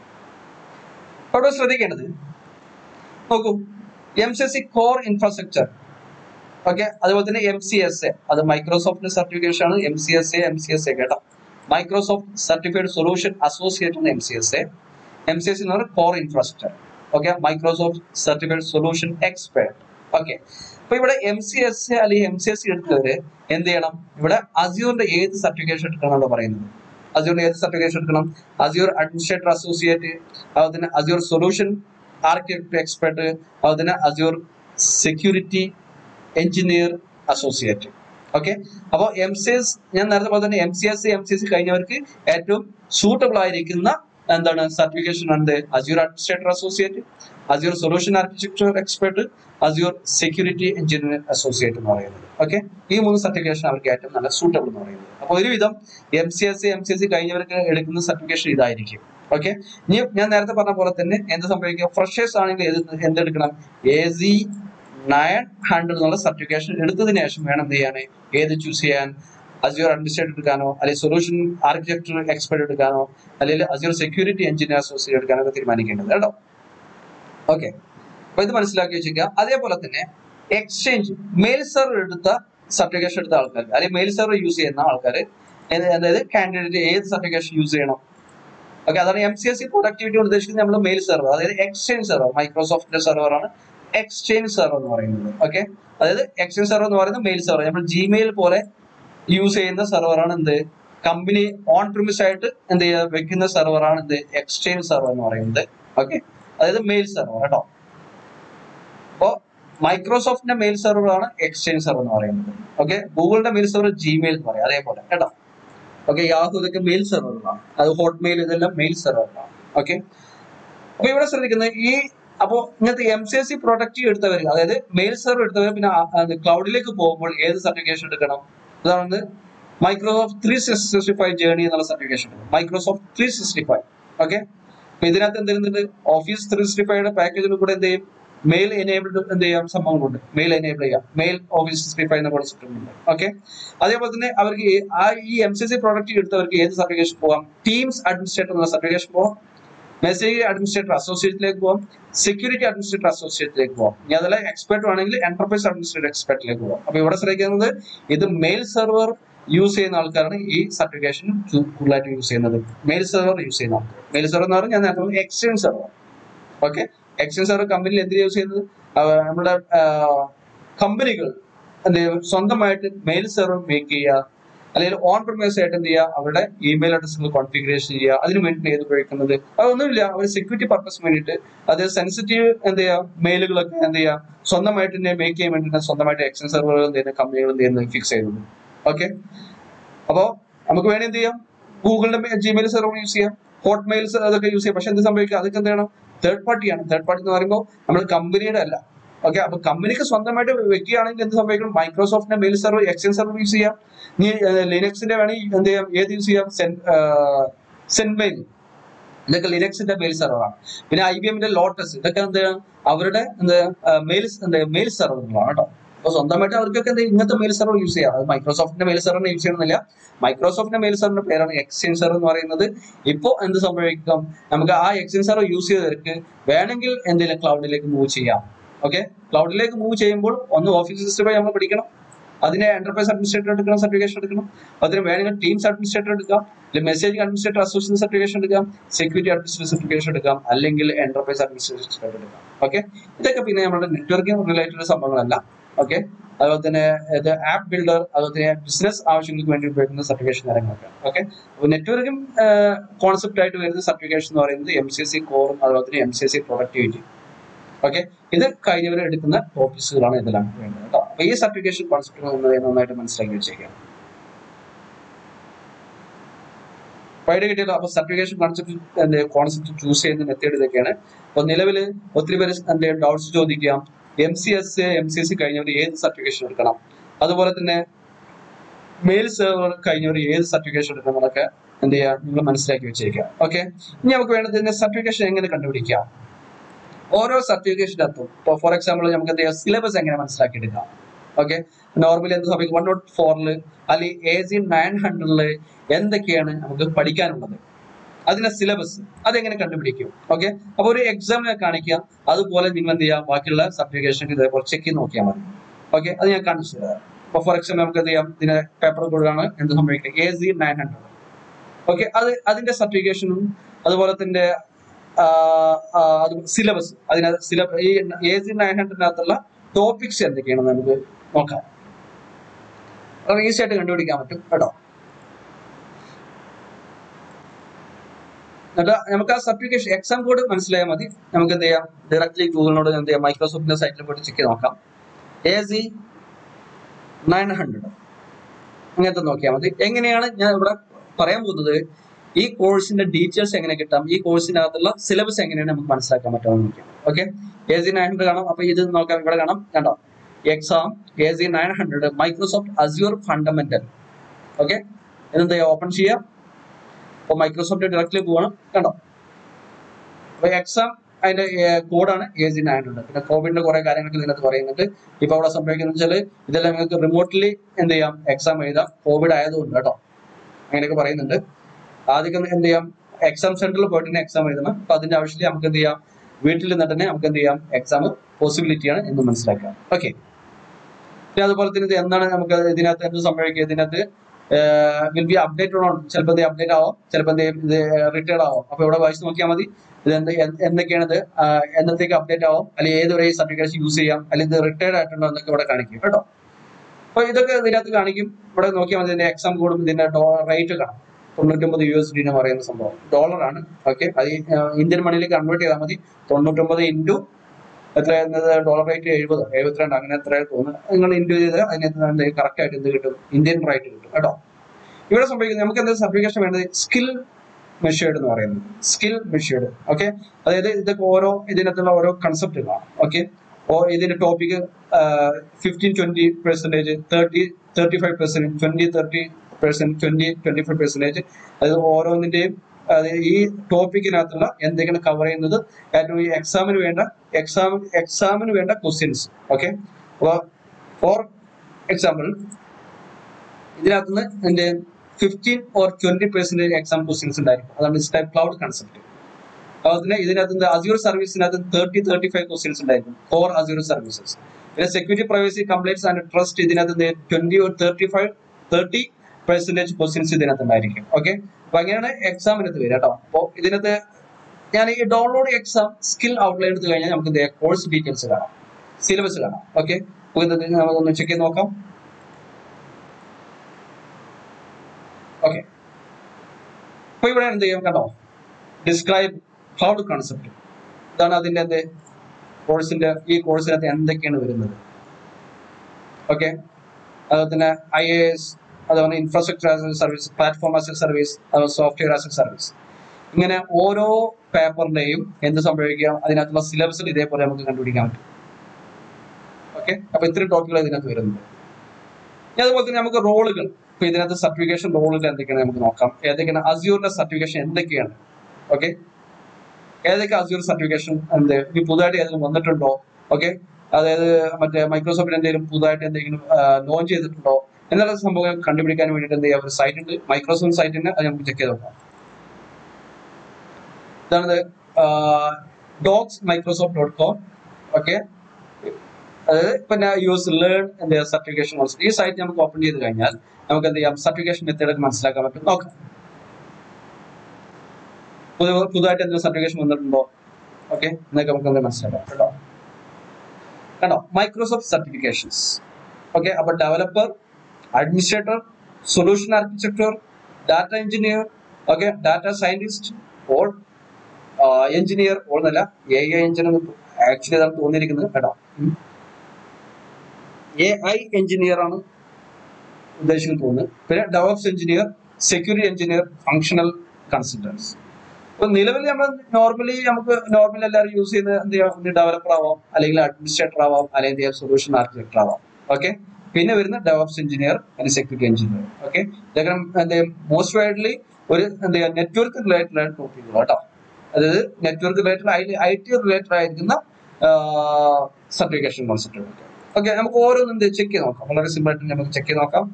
അവിടെ ശ്രദ്ധിക്കേണ്ടത് നോക്കൂ, MCSE കോർ ഇൻഫ്രാസ്ട്രക്ചർ, ഓക്കെ, അതുപോലെ തന്നെ MCSA, അത് മൈക്രോസോഫ്റ്റിന്റെ സർട്ടിഫിക്കേഷൻ ആണ്. MCSA കേട്ടോ, മൈക്രോസോഫ്റ്റ് സർട്ടിഫൈഡ് സൊല്യൂഷൻ അസോസിയേറ്റ് ആണ് MCSA എന്ന് പറഞ്ഞാൽ core infrastructure. Okay, Microsoft certified solution expert. Okay, അപ്പൊ ഇവിടെ MCSA അല്ലെങ്കിൽ MCSE എടുത്തവര് എന്ത് ചെയ്യണം? ഇവിടെ അസ്യൂറിന്റെ ഏത് സർട്ടിഫിക്കേഷൻ എടുക്കണം എന്നാണ് പറയുന്നത്. അസ്യൂറിന്റെ ഏത് സർട്ടിഫിക്കേഷൻ എടുക്കണം? അസ്യൂർ അഡ്മിനിസ്ട്രേറ്റർ അസോസിയേറ്റ്, അതുപോലെ തന്നെ അസ്യൂർ സൊല്യൂഷൻ ആർക്കിടെക്ട് എക്സ്പെർട്ട്, അതുപോലെ തന്നെ Azure security engineer associate. Okay, അപ്പോൾ ഞാൻ നേരത്തെ പോലെ തന്നെ MCSE കഴിഞ്ഞവർക്ക് ഏറ്റവും സൂട്ടബിൾ ആയിരിക്കുന്ന എന്താണ് സർട്ടിഫിക്കേഷൻ ആണ് Azure administrator associate, Azure solution architecture expert, Azure security engineer associate എന്ന് പറയുന്നത്. ഓക്കെ, ഈ 3 സർട്ടിഫിക്കേഷൻ അവർക്ക് ഏറ്റവും നല്ല സൂട്ടബിൾ എന്ന് പറയുന്നത്. അപ്പോൾ ഒരുവിധം MCSE കഴിഞ്ഞവർക്ക് എടുക്കുന്ന സർട്ടിഫിക്കേഷൻ ഇതായിരിക്കും. ഓക്കെ, ഇനി ഞാൻ നേരത്തെ പറഞ്ഞ പോലെ തന്നെ എന്ത് സംഭവിക്കുക? ഫ്രഷേഴ്സ് ആണെങ്കിൽ എന്തെടുക്കണം? AZ 900 എന്നുള്ള സർട്ടിഫിക്കേഷൻ എടുത്തതിന് ശേഷം വേണം എന്ത് ചെയ്യാൻ? ഏത് ചൂസ് ചെയ്യാൻ? അസ്യൂർ അഡ്മിനിസ്ട്രേറ്റർ എടുക്കാനോ, അല്ലെങ്കിൽ സൊല്യൂഷൻ ആർക്കിടെക്ചർ എക്സ്പെർട്ട് എടുക്കാനോ, അല്ലെങ്കിൽ അസ്യൂർ സെക്യൂരിറ്റി എഞ്ചിനീയർ അസോസിയേറ്റ് എടുക്കാനോ ഒക്കെ തീരുമാനിക്കേണ്ടത് കേട്ടോ. ഓക്കെ, അപ്പൊ ഇത് മനസ്സിലാക്കി വെച്ചിരിക്കുക. അതേപോലെ തന്നെ എക്സ്ചേഞ്ച് മെയിൽ സെർവർ എടുത്ത സർട്ടിഫിക്കേഷൻ എടുത്ത ആൾക്കാർ, അല്ലെങ്കിൽ മെയിൽ സെർവർ യൂസ് ചെയ്യുന്ന ആൾക്കാർ, അതായത് കാൻഡിഡേറ്റ് ഏത് സർട്ടിഫിക്കേഷൻ യൂസ് ചെയ്യണം? ഓക്കെ, അതാണ് MCSE പ്രൊഡക്ടിവിറ്റി ഉദ്ദേശിക്കുന്നത്. നമ്മൾ മെയിൽ സെർവർ, അതായത് എക്സ്ചേഞ്ച് സെർവർ, മൈക്രോസോഫ്റ്റിന്റെ സെർവറാണ് എക്സ്ചേഞ്ച് സെർവർ എന്ന് പറയുന്നത്. ഓക്കെ, അതായത് എക്സ്ചേഞ്ച് സെർവർ എന്ന് പറയുന്നത് മെയിൽ സെർവർ, നമ്മൾ ജിമെയിൽ പോലെ യൂസ് ചെയ്യുന്ന സെർവറാണ് എന്ത്? കമ്പനി ഓൺ പ്രിമിസ് ആയിട്ട് എന്ത് ചെയ്യുക വെക്കുന്ന സെർവറാണ് എന്ത്? എക്സ്ചേഞ്ച് സെർവർ എന്ന് പറയുന്നത്. ഓക്കെ, അതായത് മെയിൽ സെർവർ കേട്ടോ. അപ്പോ മൈക്രോസോഫ്റ്റിന്റെ മെയിൽ സെർവർ ആണ് എക്സ്ചേഞ്ച് സെർവർ എന്ന് പറയുന്നത്. ഓക്കെ, ഗൂഗിളിന്റെ മെയിൽ സെർവർ ജിമെയിൽ എന്ന് പറയും, അതേപോലെ കേട്ടോ. ഓക്കെ, യാഹൂ ഇതൊക്കെ മെയിൽ സെർവറുകളാണ്, അത് ഹോട്ട്മെയിൽ ഇതെല്ലാം മെയിൽ സെർവറുകളാണ്. ഓക്കെ, അപ്പൊ ഇവിടെ ശ്രദ്ധിക്കുന്നത് അപ്പോൾ ഇങ്ങനത്തെ MCSE പ്രൊഡക്റ്റീവ് എടുത്തവർ, അതായത് മെയിൽ സെർവർ എടുത്തവർ പിന്നെ ക്ലൗഡിലേക്ക് പോകുമ്പോൾ ഏത് സർട്ടിഫിക്കേഷൻ എടുക്കണം? അതാണ് മൈക്രോസോഫ്റ്റ് 365 ജേർണി എന്നുള്ള സർട്ടിഫിക്കേഷൻ എടുക്കണം. മൈക്രോസോഫ്റ്റ് 365. ഓക്കെ, അപ്പൊ ഇതിനകത്ത് എന്ത് ചെയ്യുന്നുണ്ട്? ഓഫീസ് 365 പാക്കേജിന് കൂടെ എന്ത് ചെയ്യും? മെയിൽ എനേബിൾഡ് എന്ത് ചെയ്യാം സംഭവങ്ങളുണ്ട്. മെയിൽ എനേബിൾ ചെയ്യാം, മെയിൽ ഓഫീസ് 365 എന്ന കോൺസെപ്റ്റ് ഉണ്ട്. ഓക്കെ, അതേപോലെ തന്നെ അവർക്ക് ഈ MCSE പ്രൊഡക്റ്റീവ് എടുത്തവർക്ക് ഏത് സർട്ടിഫിക്കേഷൻ പോകാം? ടീംസ് അഡ്മിനിസ്ട്രേറ്റർ എന്നുള്ള സർട്ടിഫിക്കേഷൻ പോകാം, മെസ്സേജ് അഡ്മിനിസ്ട്രേറ്റർ അസോസിയേറ്റിലേക്ക് പോകാം, സെക്യൂരിറ്റി അഡ്മിനിസ്ട്രേറ്റർ അസോസിയേറ്റിലേക്ക് പോകാം. ഇനി അതല്ല എക്സ്പെർട്ട് ആണെങ്കിൽ എന്റർപ്രൈസ് അഡ്മിനിസ്ട്രേറ്റർ എക്സ്പെർട്ടിലേക്ക് പോകാം. അപ്പൊ ഇവിടെ ശ്രദ്ധിക്കുന്നത് ഇത് മെയിൽ സെർവർ യൂസ് ചെയ്യുന്ന ആൾക്കാരാണ് ഈ സർട്ടിഫിക്കേഷൻ കൂടുതലായിട്ട് യൂസ് ചെയ്യുന്നത്. മെയിൽ സെർവർ യൂസ് ചെയ്യുന്ന ആൾക്കാർ, മെയിൽ സെർവർ എന്ന് പറഞ്ഞാൽ ഞാൻ നേരത്തെ exchange server. Okay, exchange server കമ്പനിയിൽ എന്തിനാ യൂസ് ചെയ്യുന്നത്? നമ്മുടെ കമ്പനികൾ എന്ത് ചെയ്യും? സ്വന്തമായിട്ട് മെയിൽ സെർവർ മേക്ക് ചെയ്യുക, അല്ലെങ്കിൽ ഓൺ പ്രിമൈസ് ആയിട്ട് എന്ത് ചെയ്യുക? അവരുടെ ഇമെയിൽ അഡ്രസ്സുകൾ കോൺഫിഗറേഷൻ ചെയ്യുക. അതിന് വേണ്ടിയിട്ട് ഏത് ഉപയോഗിക്കുന്നത്? അതൊന്നുമില്ല, അവർ സെക്യൂരിറ്റി പർപ്പസ് വേണ്ടിയിട്ട്, അത് സെൻസിറ്റീവ് എന്ത് ചെയ്യുക? മെയിലുകളൊക്കെ എന്ത് ചെയ്യുക? സ്വന്തമായിട്ട് തന്നെ മേക്ക് ചെയ്യാൻ വേണ്ടിയിട്ട് സ്വന്തമായിട്ട് എക്സ്ചേഞ്ച് സെർവറുകൾ എന്ത് ചെയ്യുന്ന കമ്പനികൾ എന്ത് ചെയ്യുന്നത്? ഫിക്സ് ചെയ്യുന്നത്. ഓക്കെ, അപ്പോ നമുക്ക് വേണ്ടി എന്ത് ചെയ്യാം? ഗൂഗിളിന്റെ ജിമെയിൽ സെർവർ യൂസ് ചെയ്യാം, ഹോട്ട്മെയിൽ അതൊക്കെ യൂസ് ചെയ്യാം. പക്ഷെ എന്ത് സംഭവിക്കുക? അതൊക്കെ എന്ത് ചെയ്യണം? തേർഡ് പാർട്ടിയാണ്. തേർഡ് പാർട്ടി എന്ന് പറയുമ്പോൾ നമ്മൾ കമ്പനിയുടെ അല്ല. ഓക്കെ, അപ്പൊ കമ്പനിക്ക് സ്വന്തമായിട്ട് വെക്കുകയാണെങ്കിൽ എന്ത് സംഭവിക്കണം? മൈക്രോസോഫ്റ്റിന്റെ mail server, exchange server use ചെയ്യാം. ഇനി ലിനക്സിന്റെ വേണമെങ്കിൽ എന്ത് ചെയ്യാം? ഏത് യൂസ് ചെയ്യാം? സെൻമെയിൽ ഇതൊക്കെ ലിനക്സിന്റെ മെയിൽ സെർവറാണ്. പിന്നെ IBMന്റെ ലോട്ടസ്, ഇതൊക്കെ അവരുടെ മെയിൽ സെർവറുകളാണ് കേട്ടോ. അപ്പൊ സ്വന്തമായിട്ട് അവർക്കൊക്കെ ഇങ്ങനത്തെ മെയിൽ സെർവർ യൂസ് ചെയ്യാം. അത് മൈക്രോസോഫ്റ്റിന്റെ മെയിൽ സെർവറിനെ യൂസ് ചെയ്യണമെന്നില്ല. മൈക്രോസോഫ്റ്റിന്റെ മെയിൽ സെർവറിന്റെ പേരാണ് എക്സ്ചേഞ്ച് സെർവർ എന്ന് പറയുന്നത്. ഇപ്പോൾ എന്ത് സംഭവിക്കാം, നമുക്ക് ആ എക്സ്ചേഞ്ച് സെർവർ യൂസ് ചെയ്തവർക്ക് വേണമെങ്കിൽ എന്തെങ്കിലും ക്ലൗഡിലേക്ക് മൂവ് ചെയ്യാം. ഓക്കെ, ക്ലൗഡിലേക്ക് മൂവ് ചെയ്യുമ്പോൾ ഒന്ന് ഓഫീസ് സിസ്റ്റമായി നമ്മൾ പഠിക്കണം, അതിന് എന്റർപ്രൈസ് അഡ്മിനിസ്ട്രേറ്റർ എടുക്കണം, സർട്ടിഫിക്കേഷൻ എടുക്കണം. അതിന് വേണമെങ്കിൽ ടീംസ് അഡ്മിനിസ്ട്രേറ്റർ എടുക്കാം, അല്ലെങ്കിൽ മെസ്സേജിംഗ് അഡ്മിനിസ്ട്രേറ്റർ അസോസിയേഷൻ സർട്ടിഫിക്കേഷൻ എടുക്കാം, സെക്യൂരിറ്റി അഡ്മിനിസ്ട്രേറ്റർ സർട്ടിഫിക്കേഷൻ എടുക്കാം, അല്ലെങ്കിൽ എന്റർപ്രൈസ് അഡ്മിനിസ്ട്രേറ്റർ എടുക്കാം. ഓക്കെ, ഇതൊക്കെ പിന്നെ നമ്മുടെ നെറ്റ്വർക്കിംഗ് റിലേറ്റഡ് സംഭവങ്ങളല്ല. ഓക്കെ, അതുപോലെ തന്നെ ഇത് ആപ്പ് ബിൽഡർ, അതുപോലെ തന്നെ ബിസിനസ് ആവശ്യങ്ങൾക്ക് വേണ്ടി ഉപയോഗിക്കുന്ന സർട്ടിഫിക്കേഷൻ കാര്യങ്ങളൊക്കെ. ഓക്കെ, അപ്പോൾ നെറ്റ്വർക്കിംഗ് കോൺസെപ്റ്റ് ആയിട്ട് വരുന്ന സർട്ടിഫിക്കേഷൻ എന്ന് പറയുന്നത് MCSE കോറും അതുപോലെ തന്നെ MCSE പ്രൊഡക്ടിവിറ്റി. ഓക്കെ, ഇത് കഴിഞ്ഞവർ എടുക്കുന്ന ടോപ്പിക്സുകളാണ് ഇതെല്ലാം വേണ്ടത് കേട്ടോ. അപ്പൊ ഈ സർട്ടിഫിക്കേഷൻ കോൺസെപ്റ്റ് നന്നായിട്ട് മനസ്സിലാക്കി വെച്ചേക്കാം. കിട്ടിയല്ലോ. അപ്പൊ സർട്ടിഫിക്കേഷൻ കോൺസെപ്റ്റ് ചൂസ് ചെയ്യുന്ന മെത്തേഡ് ഇതൊക്കെയാണ്. അപ്പൊ നിലവിൽ ഒത്തിരി പേര് ഡൗട്ട്സ് ചോദിക്കാം, MCSE കഴിഞ്ഞവർ ഏത് സർട്ടിഫിക്കേഷൻ എടുക്കണം, അതുപോലെ തന്നെ മെയിൽ സെർവർ കഴിഞ്ഞവർ ഏത് സർട്ടിഫിക്കേഷൻ എടുക്കണം എന്നൊക്കെ നിങ്ങൾ മനസ്സിലാക്കി വെച്ചേക്കാം. ഓക്കെ, ഇനി നമുക്ക് വേണ്ടത് സർട്ടിഫിക്കേഷൻ എങ്ങനെ കണ്ടുപിടിക്കാം. ഓരോ സർട്ടിഫിക്കേഷനകത്തും ഇപ്പോൾ ഫോർ എക്സാമ്പിൾ നമുക്ക് സിലബസ് എങ്ങനെ മനസ്സിലാക്കിയെടുക്കാം. ഓക്കെ, നോർമലി എന്ത് സംഭവിക്കും 104 അല്ലെങ്കിൽ AZ 900 എന്തൊക്കെയാണ് നമുക്ക് പഠിക്കാനുള്ളത്, അതിന്റെ സിലബസ് അതെങ്ങനെ കണ്ടുപിടിക്കും. ഓക്കെ, അപ്പൊ ഒരു എക്സാമിനെ കാണിക്കാം, അതുപോലെ നിങ്ങൾ എന്ത് ചെയ്യാം, ബാക്കിയുള്ള സർട്ടിഫിക്കേഷൻ ഇതേപോലെ ചെക്ക് ചെയ്ത് നോക്കിയാൽ മതി. ഓക്കെ, അത് ഞാൻ കാണിച്ചു തരാം. ഇപ്പൊ ഫോർ എക്സാമ്പിൾ നമുക്ക് എന്ത് ചെയ്യാം, ഇതിന്റെ പേപ്പർ കൊടുക്കുകയാണ്, എന്ത് സംഭവിക്കുക AZ 900. ഓക്കെ, അതിന്റെ സർട്ടിഫിക്കേഷനും അതുപോലെ തന്നെ സിലബസ്, അതിനകത്ത് ഈ AZ 900-നകത്തുള്ള ടോപ്പിക്സ് എന്തൊക്കെയാണെന്ന് നമുക്ക് നോക്കാം. അത് ഈസി ആയിട്ട് കണ്ടുപിടിക്കാൻ പറ്റും കേട്ടോ. എന്നിട്ട് നമുക്ക് ആ സർട്ടിഫിക്കേഷൻ എക്സാം കോഡ് മനസ്സിലായാൽ മതി. നമുക്ക് എന്ത് ചെയ്യാം, ഡയറക്ട്ലി ഗൂഗിളിനോട് എന്ത് ചെയ്യാം, മൈക്രോസോഫ്റ്റിന്റെ സൈറ്റിൽ പോയിട്ട് ചെക്ക് ചെയ്ത് നോക്കാം. AZ 900 അങ്ങനത്തെ നോക്കിയാൽ മതി. എങ്ങനെയാണ് ഞാൻ ഇവിടെ പറയാൻ പോകുന്നത്, ഈ കോഴ്സിന്റെ ഡീറ്റെയിൽസ് എങ്ങനെ കിട്ടാം, ഈ കോഴ്സിനകത്തുള്ള സിലബസ് എങ്ങനെയാണ് നമുക്ക് മനസ്സിലാക്കാൻ പറ്റുമെന്ന് നോക്കാം. ഓക്കെ, AZ 900 കാണാം. അപ്പൊ ഇത് നോക്കാം, ഇവിടെ കാണാം, കണ്ടോ, exam AZ 900 Microsoft Azure fundamental. Okay, ഇതെന്താ ഓപ്പൺ ചെയ്യാം. അപ്പൊ മൈക്രോസോഫ്റ്റ് ഡയറക്ട്ലി പോകണം, കണ്ടോ. അപ്പൊ എക്സാം അതിന്റെ കോഡാണ് AZ 900. പിന്നെ കോവിഡിന്റെ കുറെ കാര്യങ്ങൾ ഇതിനകത്ത് പറയുന്നുണ്ട്. ഇപ്പൊ അവിടെ സംഭവിക്കുന്നത് വെച്ചാൽ ഇതെല്ലാം നിങ്ങൾക്ക് റിമോട്ട്ലി എന്ത് ചെയ്യാം, എക്സാം എഴുതാം, കോവിഡ് ആയതുകൊണ്ട് കേട്ടോ, അങ്ങനെയൊക്കെ പറയുന്നുണ്ട്. ആദ്യം എന്ത് ചെയ്യാം, എക്സാം സെന്ററിൽ പോയിട്ട് തന്നെ എക്സാം എഴുതണം. അപ്പൊ അതിന്റെ ആവശ്യമില്ല, നമുക്ക് എന്ത് ചെയ്യാം, വീട്ടിൽ നിന്നിട്ട് തന്നെ നമുക്ക് എന്ത് ചെയ്യാം, എക്സാം പോസിബിലിറ്റിയാണ് എന്ന് മനസ്സിലാക്കാം. ഓക്കെ, പിന്നെ അതുപോലെ തന്നെ ഇത് എന്താണ് നമുക്ക് ഇതിനകത്ത് എന്ത് സംഭവിക്കുക, ഇതിനകത്ത് വിൽ ബി അപ്ഡേറ്റ് ഓൺ, ചിലപ്പോൾ അപ്ഡേറ്റ് ആവാം, ചിലപ്പോൾ ഇത് റിട്ടയർഡ് ആവാം. അപ്പൊ ഇവിടെ വായിച്ച് നോക്കിയാൽ മതി, ഇത് എന്തൊക്കെയാണിത്, എന്നത്തേക്ക് അപ്ഡേറ്റ് ആവാം, അല്ലെങ്കിൽ ഏതൊരു സർട്ടിഫിക്കേഷൻ യൂസ് ചെയ്യാം, അല്ലെങ്കിൽ ഇത് റിട്ടയർഡ് ആയിട്ടുണ്ടോ എന്നൊക്കെ ഇവിടെ കാണിക്കും കേട്ടോ. അപ്പൊ ഇതൊക്കെ ഇതിനകത്ത് കാണിക്കും. ഇവിടെ നോക്കിയാൽ മതി, ഇതിന്റെ എക്സാം കോഡും ഇതിന്റെ റേറ്റ് കാണാം. 99 USD എന്ന് പറയുന്ന സംഭവം ഡോളറാണ്. ഓക്കെ, അത് ഇന്ത്യൻ മണിയിലേക്ക് കൺവേർട്ട് ചെയ്താൽ മതി. 99 ഇൻറ്റു എത്ര ഡോളർ റേറ്റ് 70 72 അങ്ങനെ എത്ര തോന്നുന്നു, നിങ്ങൾ ഇൻറ്റു ചെയ്ത് അതിനകത്ത് കറക്റ്റ് ആയിട്ട് എന്ത് കിട്ടും, ഇന്ത്യൻ റേറ്റ് കിട്ടും കേട്ടോ. ഇവിടെ സംഭവിക്കുന്നത് നമുക്ക് എന്താ സർട്ടിഫിക്കേഷൻ വേണ്ടത്, സ്കിൽ മെഷേർഡ് എന്ന് പറയുന്നത്, സ്കിൽ മെഷേർഡ്. ഓക്കെ, അതായത് ഇതൊക്കെ ഇതിനകത്തുള്ള ഓരോ കൺസെപ്റ്റുകളാണ്. ഓക്കെ, ഇതിന്റെ ടോപ്പിക് 15-20%, 30-35%, 20-30%, 20-25%. അത് ഓരോന്നിന്റെയും ഈ ടോപ്പിക്കിനകത്തുള്ള എന്തൊക്കെയാണ് കവർ ചെയ്യുന്നത്, ഏറ്റവും ഈ എക്സാമിന് വേണ്ട ക്വസ്റ്റ്യൻസ്. ഓക്കെ, അപ്പോൾ ഫോർ എക്സാമ്പിൾ ഇതിനകത്തുനിന്ന് എന്റെ 15 or 20% എക്സാം ക്വസ്റ്റ്യൻസ് ഉണ്ടായിരിക്കും. അതാണ് ടൈപ്പ് ക്ലൗഡ് കൺസെപ്റ്റ്. അതുപോലെ തന്നെ ഇതിനകത്ത് അസ്യൂർ സർവീസിനകത്ത് 30-35 ക്വസ്റ്റ്യൻസ് ഉണ്ടായിരിക്കും, കോർ അസ്യൂർ സർവീസസ്. പിന്നെ security, privacy, compliance and trust ഇതിനകത്ത് 20 or 35% ക്വസ്റ്റ്യൻസ് ഇതിനകത്ത് ഉണ്ടായിരിക്കും. ഓക്കെ, അപ്പൊ അങ്ങനെയാണ് എക്സാമിനകത്ത് വരിക കേട്ടോ. അപ്പോൾ ഇതിനകത്ത് ഞാൻ ഈ ഡൗൺലോഡ് എക്സാം സ്കിൽ ഔട്ട്ലൈൻ എടുത്തു കഴിഞ്ഞാൽ നമുക്ക് കോഴ്സ് ഡീറ്റെയിൽസ് കാണാം, സിലബസ് കാണാം. ഓക്കെ, നമുക്കൊന്ന് ചെക്ക് ചെയ്ത് നോക്കാം. ഓക്കെ, അപ്പൊ ഇവിടെ എന്ത് ചെയ്യാം, കണ്ടോ, ഡിസ്ക്രൈബ് ക്ലൗഡ് കോൺസെപ്റ്റ്. ഇതാണ് അതിന്റെ കോഴ്സിന്റെ, ഈ കോഴ്സിനകത്ത് എന്തൊക്കെയാണ് വരുന്നത്. ഓക്കെ, അതുപോലെ തന്നെ IAS, അതുപോലെ infrastructure as a service, platform as a service, അതുപോലെ സോഫ്റ്റ്വെയർ ആസ് എ സർവീസ്. ഇങ്ങനെ ഓരോ പേപ്പറിന്റെയും എന്ത് സംഭവിക്കാം, അതിനകത്തുള്ള സിലബസിൽ ഇതേപോലെ നമുക്ക് കണ്ടുപിടിക്കാൻ പറ്റും. ഓക്കെ, അപ്പൊ ഇത്രയും ടോപ്പിക്കുകൾ ഇതിനകത്ത് വരുന്നുണ്ട്. അതുപോലെ തന്നെ നമുക്ക് റോളുകൾ, ഇപ്പൊ ഇതിനകത്ത് സർട്ടിഫിക്കേഷൻ റോളുകൾ എന്തൊക്കെയാണ് നമുക്ക് നോക്കാം. ഏതൊക്കെയാണ് അസ്യൂറിന്റെ സർട്ടിഫിക്കേഷൻ എന്തൊക്കെയാണ്. ഓക്കെ, ഏതൊക്കെ അസ്യൂർ സർട്ടിഫിക്കേഷൻ ഈ പുതുതായിട്ട് ഏതെങ്കിലും വന്നിട്ടുണ്ടോ? ഓക്കെ, അതായത് മറ്റേ മൈക്രോസോഫ്റ്റിന് എന്തെങ്കിലും പുതുതായിട്ട് എന്തെങ്കിലും ലോഞ്ച് ചെയ്തിട്ടുണ്ടോ എന്നുള്ള സംഭവങ്ങൾ കണ്ടുപിടിക്കാൻ വേണ്ടിയിട്ട് എന്ത് ചെയ്യാം, ഒരു സൈറ്റ് ഉണ്ട്, മൈക്രോസോഫ്റ്റ് സൈറ്റിന് അത് നമുക്ക് ചെക്ക് ചെയ്ത് നോക്കാം. ഇതാണത് docs.microsoft.com. ഓക്കെ, അതായത് പിന്നെ യൂസ് ലേൺ സർട്ടിഫിക്കേഷൻ കോഴ്സ്. ഈ സൈറ്റ് നമുക്ക് ഓപ്പൺ ചെയ്ത് കഴിഞ്ഞാൽ നമുക്ക് എന്ത് ചെയ്യാം, സർട്ടിഫിക്കേഷൻ മെത്തേഡ് മനസ്സിലാക്കാൻ പറ്റും. നോക്കാം, പുതുതായിട്ട് എന്തെങ്കിലും സർട്ടിഫിക്കേഷൻ വന്നിട്ടുണ്ടോ? ഓക്കെ, എന്നൊക്കെ നമുക്ക് എന്ത് മനസ്സിലാക്കാം കേട്ടോ. കണ്ടോ, മൈക്രോസോഫ്റ്റ് സർട്ടിഫിക്കേഷൻസ്. ഓക്കെ, അപ്പൊ developer, administrator, solution architecture, data engineer, okay, data scientist, all engineer, ഓൾന്നല്ല AI എഞ്ചിനീയർ ആക്ച്വലി അതാണ് തോന്നിയിരിക്കുന്നത് കേട്ടോ. AI എഞ്ചിനീയർ ആണ് ഉദ്ദേശിക്കുന്നത് തോന്നുന്നത്. പിന്നെ develops engineer, security engineer, functional consultants. അപ്പൊ നിലവിൽ നമുക്ക് നോർമലി എല്ലാവരും യൂസ് ചെയ്യുന്ന എന്ത് ചെയ്യാം, ഡെവലപ്പർ ആവാം, അല്ലെങ്കിൽ അഡ്മിനിസ്ട്രേറ്റർ ആവാം, അല്ലെങ്കിൽ സൊല്യൂഷൻ ആർക്കിടെക്ടർ ആവാം. ഓക്കെ, പിന്നെ വരുന്ന ഡെവലപ്സ് എഞ്ചിനീയർ അല്ലെങ്കിൽ സെക്യൂരിറ്റി എഞ്ചിനീയർ. ഓക്കെ, ഇതൊക്കെ എന്ത് ചെയ്യും, മോസ്റ്റ് വൈഡ്ലി ഒരു എന്ത് ചെയ്യാം, നെറ്റ്വർക്ക് റിലേറ്റഡ് ആയിട്ട് ടോപ്പിക്കുകൾ കേട്ടോ. അതായത് നെറ്റ്വർക്ക് റിലേറ്റഡ് IT റിലേറ്റഡ് ആയിരിക്കുന്ന സർട്ടിഫിക്കേഷൻ കോൺസെപ്റ്റുകൾ. ഓക്കെ, നമുക്ക് ഓരോന്നും ചെക്ക് ചെയ്ത് നോക്കാം. വളരെ സിമ്പിൾ ആയിട്ട് നമുക്ക് ചെക്ക് ചെയ്ത് നോക്കാം.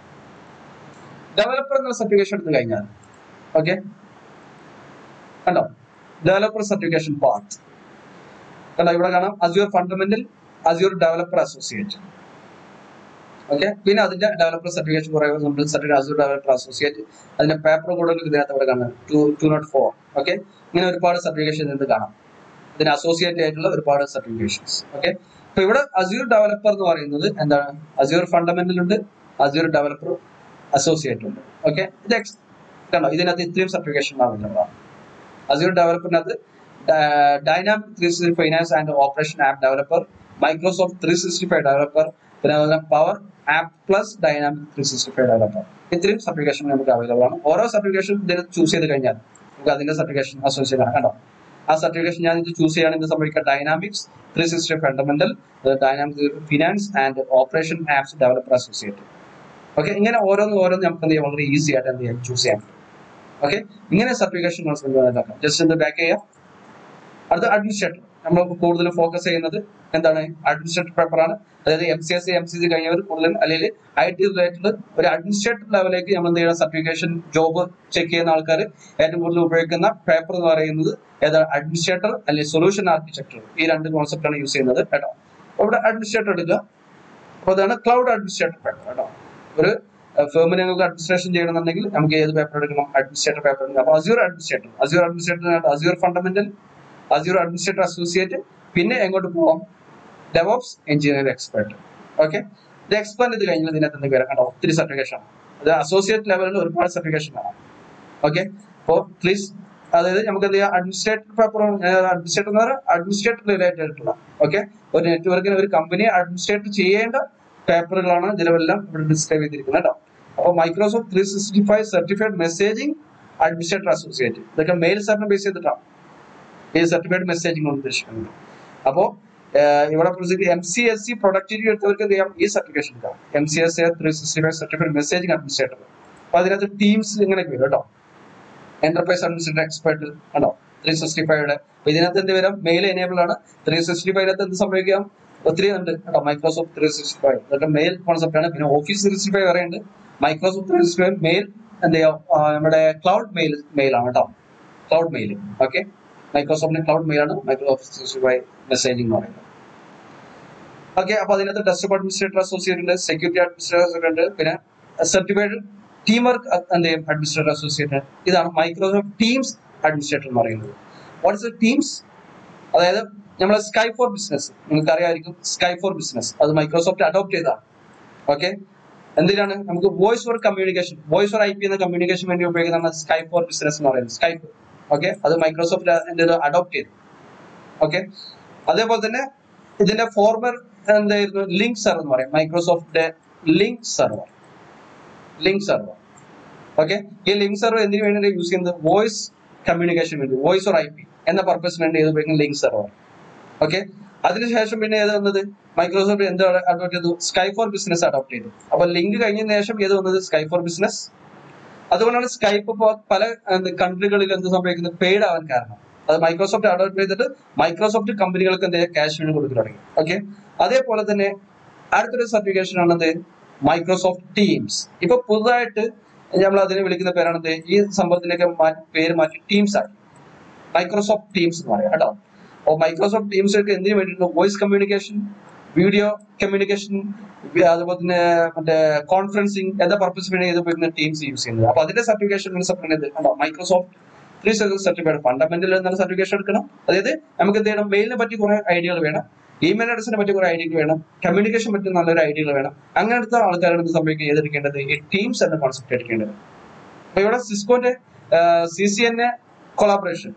ഡെവലപ്പർ എന്ന സർട്ടിഫിക്കേഷൻ എടുത്തു കഴിഞ്ഞാൽ, ഓക്കെ കണ്ടോ, ഡെവലപ്പർ സർട്ടിഫിക്കേഷൻ പാർട്ട് കണ്ടോ, ഇവിടെ കാണാം Azure fundamental, Azure developer associate. Okay, പിന്നെ അതിന്റെ ഡെവലപ്പർ സർട്ടിഫിക്കേഷൻ കുറെ അസ്യൂർ ഡെവലപ്പർ അസോസിയേറ്റ്, അതിന്റെ പേപ്പർ കൂടുതൽ ഇതിനകത്ത് ഇവിടെ കാണാം 204. ഓക്കെ, ഇങ്ങനെ ഒരുപാട് സർട്ടിഫിക്കേഷൻ ഇതിനകത്ത് കാണാം. ഇതിന് അസോസിയേറ്റ് ആയിട്ടുള്ള ഒരുപാട് സർട്ടിഫിക്കേഷൻസ്. ഓക്കെ, അപ്പൊ ഇവിടെ അസ്യൂർ ഡെവലപ്പർ എന്ന് പറയുന്നത് എന്താണ്, അസ്യൂർ ഫണ്ടമെന്റൽ ഉണ്ട്, അസ്യൂർ ഡെവലപ്പർ അസോസിയേറ്റ് ഉണ്ട്. ഓക്കെ, ഇത് കണ്ടോ, ഇതിനകത്ത് ഇത്രയും സർട്ടിഫിക്കേഷൻ ആവുന്നതാണ്. അസ്യൂർ ഡെവലപ്പറിനകത്ത് dynamic 365 finance and operation app developer, Microsoft 365 developer, പിന്നെ അതുപോലെ power app plus dynamic 365 developer. ഇത്രയും സർട്ടിഫിക്കേഷൻ നമുക്ക് അവൈലബിൾ ആണ്. ഓരോ സർട്ടിഫിക്കേഷൻ ഇതിന് ചൂസ് ചെയ്ത് കഴിഞ്ഞാൽ നമുക്ക് അതിന്റെ സർട്ടിഫിക്കേഷൻ അസോസിയേറ്റ് ആണ്. കണ്ടോ, ആ സർട്ടിഫിക്കേഷൻ ഞാൻ ഇത് ചൂസ് ചെയ്യുകയാണെങ്കിൽ സംഭവിക്കുക dynamics 365 fundamental, dynamic finance and operation apps developer associate. Okay, ഇങ്ങനെ ഓരോന്ന് നമുക്ക് എന്ത് ചെയ്യാം, വളരെ ഈസി ആയിട്ട് എന്ത് ചെയ്യാം, ചൂസ് ചെയ്യാൻ പറ്റും. ഓക്കെ, ഇങ്ങനെ സർട്ടിഫിക്കേഷൻ ജസ്റ്റ് എന്ത് ബാക്ക് ചെയ്യാം. അടുത്ത അഡ്മിനിസ്ട്രേറ്റർ. നമ്മൾ കൂടുതൽ ഫോക്കസ് ചെയ്യുന്നത് എന്താണ്, അഡ്മിനിസ്ട്രേറ്റർ പേപ്പർ ആണ്. അതായത് MCSE MCC കഴിഞ്ഞവർ കൂടുതൽ അല്ലെങ്കിൽ IT റിലേറ്റഡ് ഒരു അഡ്മിനിസ്ട്രേറ്റർ ലെവലിലേക്ക് നമ്മൾ എന്ത് ചെയ്യണം, സർട്ടിഫിക്കേഷൻ ജോബ് ചെക്ക് ചെയ്യുന്ന ആൾക്കാർ ഏറ്റവും കൂടുതൽ ഉപയോഗിക്കുന്ന പേപ്പർ എന്ന് പറയുന്നത് ഏതാണ്, അഡ്മിനിസ്ട്രേറ്റർ അല്ലെങ്കിൽ സൊല്യൂഷൻ ആർക്കിടെക്ചർ. ഈ രണ്ട് കോൺസെപ്റ്റ് ആണ് യൂസ് ചെയ്യുന്നത് കേട്ടോ. അപ്പൊ ഇവിടെ അഡ്മിനിസ്ട്രേറ്റർ എടുക്കുക. അപ്പൊ അതാണ് ക്ലൗഡ് അഡ്മിനിസ്ട്രേറ്റർ പേപ്പർ കേട്ടോ. ഒരു ഫേമിന് നിങ്ങൾക്ക് അഡ്മിനിസ്ട്രേഷൻ ചെയ്യണമെന്നുണ്ടെങ്കിൽ നമുക്ക് ഏത് പേപ്പർ എടുക്കണം, അഡ്മിനിസ്ട്രേറ്റർ പേപ്പർ എടുക്കണം. അപ്പൊ Azure administrator Azure fundamental, Azure administrator associate, പിന്നെ എങ്ങോട്ട് പോവാം, ഡെവോപ്സ് എഞ്ചിനീയർ എക്സ്പെർട്ട്. ഓക്കെ, ഇത് എക്സ്പാൻഡ് ചെയ്ത് കഴിഞ്ഞാൽ ഇതിനകത്ത് എന്ത് വരാം, കണ്ടോ ഒത്തിരി സർട്ടിഫിക്കേഷൻ ആണ്. അത് അസോസിയേറ്റ് ലെവലിൽ ഒരുപാട് സർട്ടിഫിക്കേഷൻ ആണ്. ഓക്കെ, അപ്പോൾ പ്ലീസ് അതായത് നമുക്ക് എന്ത് ചെയ്യാം, അഡ്മിനിസ്ട്രേറ്റർ പേപ്പർ, അഡ്മിനിസ്ട്രേറ്റർ എന്ന് പറഞ്ഞാൽ അഡ്മിനിസ്ട്രേറ്റർ റിലേറ്റഡ് ആയിട്ടുള്ള ഓക്കെ ഒരു നെറ്റ്വർക്കിന് ഒരു കമ്പനിയെ അഡ്മിനിസ്ട്രേറ്റ് ചെയ്യേണ്ട പേപ്പറുകളാണ് ഇതിലെല്ലാം ഇവിടെ ഡിസ്ക്രൈബ് ചെയ്തിരിക്കുന്നത് കേട്ടോ. അപ്പോൾ Microsoft 365 certified messaging administrator associate, ഇതൊക്കെ മെയിൽ സാറിനെ ബേസ് ചെയ്തിട്ടാണ് ഈ സർട്ടിഫൈഡ് മെസ്സേജിംഗ് ഉദ്ദേശിക്കുന്നത്. അപ്പോൾ ഇവിടെ MCSE പ്രൊഡക്ടിവിറ്റി എടുത്തവർക്ക് എന്ത് ചെയ്യാം, ഈ സർട്ടിഫിക്കേഷൻ എടുക്കാം, MCSE 365 സർട്ടിഫൈഡ് മെസ്സേജിംഗ് അഡ്മിനിസ്ട്രേറ്റർ. അപ്പൊ അതിനകത്ത് ടീംസ് ഇങ്ങനെയൊക്കെ വരും കേട്ടോ. എന്റർപ്രൈസ് അഡ്മിനിസ്ട്രേറ്റർ എക്സ്പെർട്ട് കണ്ടോ 365യുടെ. അപ്പൊ ഇതിനകത്ത് എന്ത് വരാം, മെയിൽ എനേബിൾ ആണ്. 365 എന്ത് സംഭവിക്കാം, ഒത്തിരി ഉണ്ട് കേട്ടോ. മൈക്രോസോഫ്റ്റ് 365 ഇതൊക്കെ മെയിൽ കോൺസെപ്റ്റ് ആണ്. പിന്നെ ഓഫീസ് 365 വരെ ഉണ്ട്. മൈക്രോസോഫ്റ്റ് 365 മെയിൽ എന്ത് ചെയ്യാം, നമ്മുടെ ക്ലൗഡ് മെയിലാണ് കേട്ടോ, ക്ലൗഡ് മെയിൽ. ഓക്കെ, മൈക്രോസോഫ്റ്റിന്റെ ക്ലൗഡ് മെയിൽ ആണ് മൈക്രോസോഫ്റ്റ് 365 മെസ്സേജിംഗ് എന്ന് പറയുന്നത്. ഓക്കെ, അപ്പൊ അതിനകത്ത് ഡെസ്ക്ടോപ്പ് അഡ്മിനിസ്ട്രേറ്റർ അസോസിയേറ്റ് ഉണ്ട്, സെക്യൂരിറ്റി അഡ്മിനിസ്ട്രേറ്റർ ഉണ്ട്, പിന്നെ സർട്ടിഫൈഡ് ടീം വർക്ക് എന്ത് ചെയ്യും, അഡ്മിനിസ്ട്രേറ്റർ അസോസിയേറ്റ്. ഇതാണ് മൈക്രോസോഫ്റ്റ് ടീംസ് അഡ്മിനിസ്ട്രേറ്റർ എന്ന് പറയുന്നത്. What is Teams? അതായത് നമ്മളെ സ്കൈ ഫോർ ബിസിനസ് നിങ്ങൾക്ക് അറിയാമായിരിക്കും. സ്കൈ ഫോർ ബിസിനസ് അത് മൈക്രോസോഫ്റ്റ് അഡോപ്റ്റ് ചെയ്തതാണ്. ഓക്കെ, എന്തിനാണ്, നമുക്ക് voice for communication, voice for IP എന്ന കമ്മ്യൂണിക്കേഷൻ വേണ്ടി ഉപയോഗിക്കുന്നതാണ് സ്കൈ ഫോർ ബിസിനസ് എന്ന് പറയുന്നത്, സ്കൈപ്പ്. ഓക്കെ, അത് മൈക്രോസോഫ്റ്റ് അഡോപ്റ്റ് ചെയ്തു. ഓക്കെ, അതേപോലെ തന്നെ ഇതിന്റെ ഫോർമർ എന്തായിരുന്നു, ലിങ്ക് സെർവർ എന്ന് പറയും, മൈക്രോസോഫ്റ്റിന്റെ ലിങ്ക് സെർവർ. ഓക്കെ, ഈ ലിങ്ക് സെർവർ എന്തിനു വേണ്ടി യൂസ് ചെയ്യുന്നത്, വോയിസ് കമ്മ്യൂണിക്കേഷൻ വേണ്ടി, വോയിസ് ഓർ IP എന്ന പർപ്പസിന് വേണ്ടി ഇത് ഉപയോഗിക്കുന്ന ലിങ്ക് സെർവർ. ഓക്കെ, അതിനുശേഷം പിന്നെ ഏത് വന്നത്, മൈക്രോസോഫ്റ്റ് എന്ത് അഡോപ്റ്റ് ചെയ്തു, സ്കൈ ഫോർ ബിസിനസ് അഡോപ്റ്റ് ചെയ്തു. അപ്പൊ ലിങ്ക് കഴിഞ്ഞതിന് ശേഷം ഏത് വന്നത്, സ്കൈ ഫോർ ബിസിനസ്. അതുകൊണ്ടാണ് സ്കൈപ്പ് പല കൺട്രികളിൽ എന്ത് സംഭവിക്കുന്നത്, പെയ്ഡ് ആവാൻ കാരണം. അത് മൈക്രോസോഫ്റ്റ് അഡോപ്റ്റ് ചെയ്തിട്ട് മൈക്രോസോഫ്റ്റ് കമ്പനികൾക്ക് എന്ത് ക്യാഷ് വേണ്ടി കൊടുത്തു തുടങ്ങി. ഓക്കെ, അതേപോലെ തന്നെ അടുത്തൊരു സർട്ടിഫിക്കേഷൻ ആണത് മൈക്രോസോഫ്റ്റ് ടീംസ്. ഇപ്പൊ പുതുതായിട്ട് നമ്മൾ അതിനെ വിളിക്കുന്ന പേരാണത്, ഈ സംഭവത്തിനൊക്കെ പേര് മാറ്റി ടീംസ് ആക്കി, മൈക്രോസോഫ്റ്റ് ടീംസ് എന്ന് പറയാം കേട്ടോ. അപ്പോൾ മൈക്രോസോഫ്റ്റ് ടീംസൊക്കെ എന്തിനു വേണ്ടിയിട്ട് വോയിസ് കമ്മ്യൂണിക്കേഷൻ, വീഡിയോ കമ്മ്യൂണിക്കേഷൻ, അതുപോലെ തന്നെ മറ്റേ കോൺഫറൻസിങ് എന്ന പർപ്പസ് വേണ്ടി ഇത് ടീംസ് യൂസ് ചെയ്യുന്നത്. അപ്പൊ അതിന്റെ സർട്ടിഫിക്കേഷൻ കണ്ടോ, മൈക്രോസോഫ്റ്റ് 3 സർട്ടിഫിക്കറ്റ് ഫണ്ടമെന്റൽ എന്നൊരു സർട്ടിഫിക്കേഷൻ എടുക്കണം. അതായത് നമുക്ക് എന്ത് ചെയ്യണം, മെയിലിനെ പറ്റി കുറെ ഐഡിയകൾ വേണം, ഇമെയിൽ അഡ്രസിനെ പറ്റി കുറെ ഐഡിയകൾ വേണം, കമ്മ്യൂണിക്കേഷൻ പറ്റി നല്ലൊരു ഐഡിയകൾ വേണം. അങ്ങനത്തെ ആൾക്കാരോട് സംഭവിക്കുക ഏതെടുക്കേണ്ടത് ഈ ടീംസ് എന്ന കോൺസെപ്റ്റ് എടുക്കേണ്ടത്. അപ്പൊ ഇവിടെ സിസ്കോന്റെ CCNA collaboration,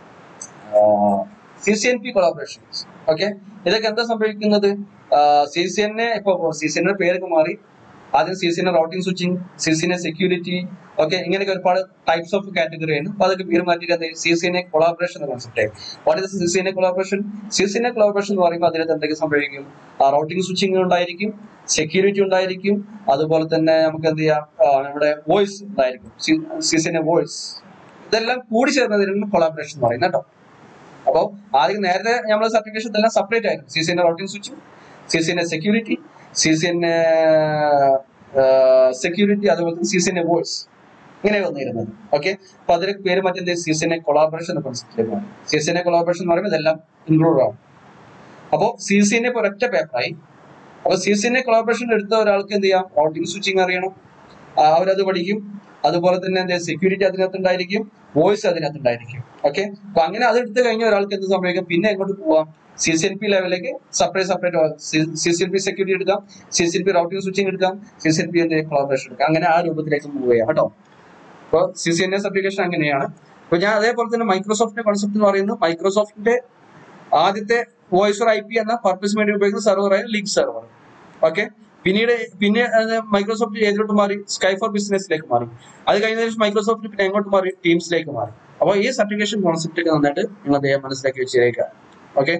CCNP collaborations. Okay, ഇതൊക്കെ എന്താ സംഭവിക്കുന്നത്? CCNA ഇപ്പൊ CCNA പേരൊക്കെ മാറി. ആദ്യം CCNA routing switching, CCNA security, okay, ഇങ്ങനെയൊക്കെ ഒരുപാട് ടൈപ്സ് ഓഫ് കാറ്റഗറി ആണ്. അപ്പൊ അതൊക്കെ പേര് മാറ്റിയിട്ട് CCNA കൊളാബറേഷൻ എന്ന concept. What is CCNA collaboration? CCNA collaboration എന്ന് പറയുമ്പോൾ അതിനകത്ത് എന്തൊക്കെ സംഭവിക്കും? റൗട്ടിംഗ് സ്വിച്ചിങ് ഉണ്ടായിരിക്കും, സെക്യൂരിറ്റി ഉണ്ടായിരിക്കും, അതുപോലെ തന്നെ നമുക്ക് എന്ത് ചെയ്യാം, നമ്മുടെ വോയിസ് ഉണ്ടായിരിക്കും, CCNA വോയിസ്. ഇതെല്ലാം കൂടി ചേർന്നതിനാണ് കൊളാബറേഷൻ എന്ന് പറയുന്നത് കേട്ടോ. അപ്പോൾ ആദ്യം നേരത്തെ നമ്മൾ സർട്ടിഫിക്കേഷൻ എല്ലാം സെപ്പറേറ്റ് ആയിരുന്നു. CCNA routing switching, CCNA security, CCNA security, അതുപോലെ തന്നെ CCNA വോയിസ്, ഇങ്ങനെ വന്നിരുന്നത്. ഓക്കെ, അപ്പൊ അതിന് പേര് മാറ്റുന്നത് CCNA കൊളാബറേഷൻ എന്ന കോൺസെപ്റ്റിലേക്ക് മാറി. CCNA കൊളാബറേഷൻ എന്ന് പറയുമ്പോൾ ഇതെല്ലാം ഇൻക്ലൂഡ് ആണ്. അപ്പോൾ CCNA ഒരൊറ്റ പേപ്പറായി. അപ്പൊ CCNA കൊളാബറേഷൻ എടുത്ത ഒരാൾക്ക് എന്ത് ചെയ്യാം, റൗട്ടിംഗ് സ്വിച്ചിങ് അറിയണം, അവരത് പഠിക്കും. അതുപോലെ തന്നെ എന്താ സെക്യൂരിറ്റി അതിനകത്ത് ഉണ്ടായിരിക്കും, വോയിസ് അതിനകത്ത് ഉണ്ടായിരിക്കും. ഓക്കെ, അപ്പൊ അങ്ങനെ അത് എടുത്തു കഴിഞ്ഞ ഒരാൾക്ക് എന്ത് സംഭവിക്കും, പിന്നെ എങ്ങോട്ട് പോവാം, CCNP ലെവലിലേക്ക് സെപ്പറേറ്റ് CCNP സെക്യൂരിറ്റി എടുക്കാം, CCNP റൗട്ടിംഗ് സ്വിച്ചിങ് എടുക്കാം, CCNP കൊളാബറേഷൻ എടുക്കാം. അങ്ങനെ ആ രൂപത്തിലേക്ക് മൂവ് ചെയ്യാം കേട്ടോ. അപ്പോൾ CCNA സർട്ടിഫിക്കേഷൻ അങ്ങനെയാണ്. അപ്പൊ ഞാൻ അതേപോലെ തന്നെ മൈക്രോസോഫ്റ്റിന്റെ കോൺസെപ്റ്റ് എന്ന് പറയുന്നത്, മൈക്രോസോഫ്റ്റിന്റെ ആദ്യത്തെ വോയിസ് ഓർ IP എന്ന പർപ്പസ് വേണ്ടി ഉപയോഗിക്കുന്ന സെർവറായ ലീഗ് സെർവർ. ഓക്കെ, പിന്നെ മൈക്രോസോഫ്റ്റ് ഏതിലോട്ട് മാറി, സ്കൈ ഫോർ ബിസിനസ്സിലേക്ക് മാറി. അത് കഴിഞ്ഞ ശേഷം മൈക്രോസോഫ്റ്റ് പിന്നെ എങ്ങോട്ട് മാറി, ടീംസിലേക്ക് മാറി. അപ്പോൾ ഈ സർട്ടിഫിക്കേഷൻ കോൺസെപ്റ്റ് ഒക്കെ നന്നായിട്ട് നിങ്ങൾ അദ്ദേഹം മനസ്സിലാക്കി വെച്ചേക്കുക. ഓക്കെ,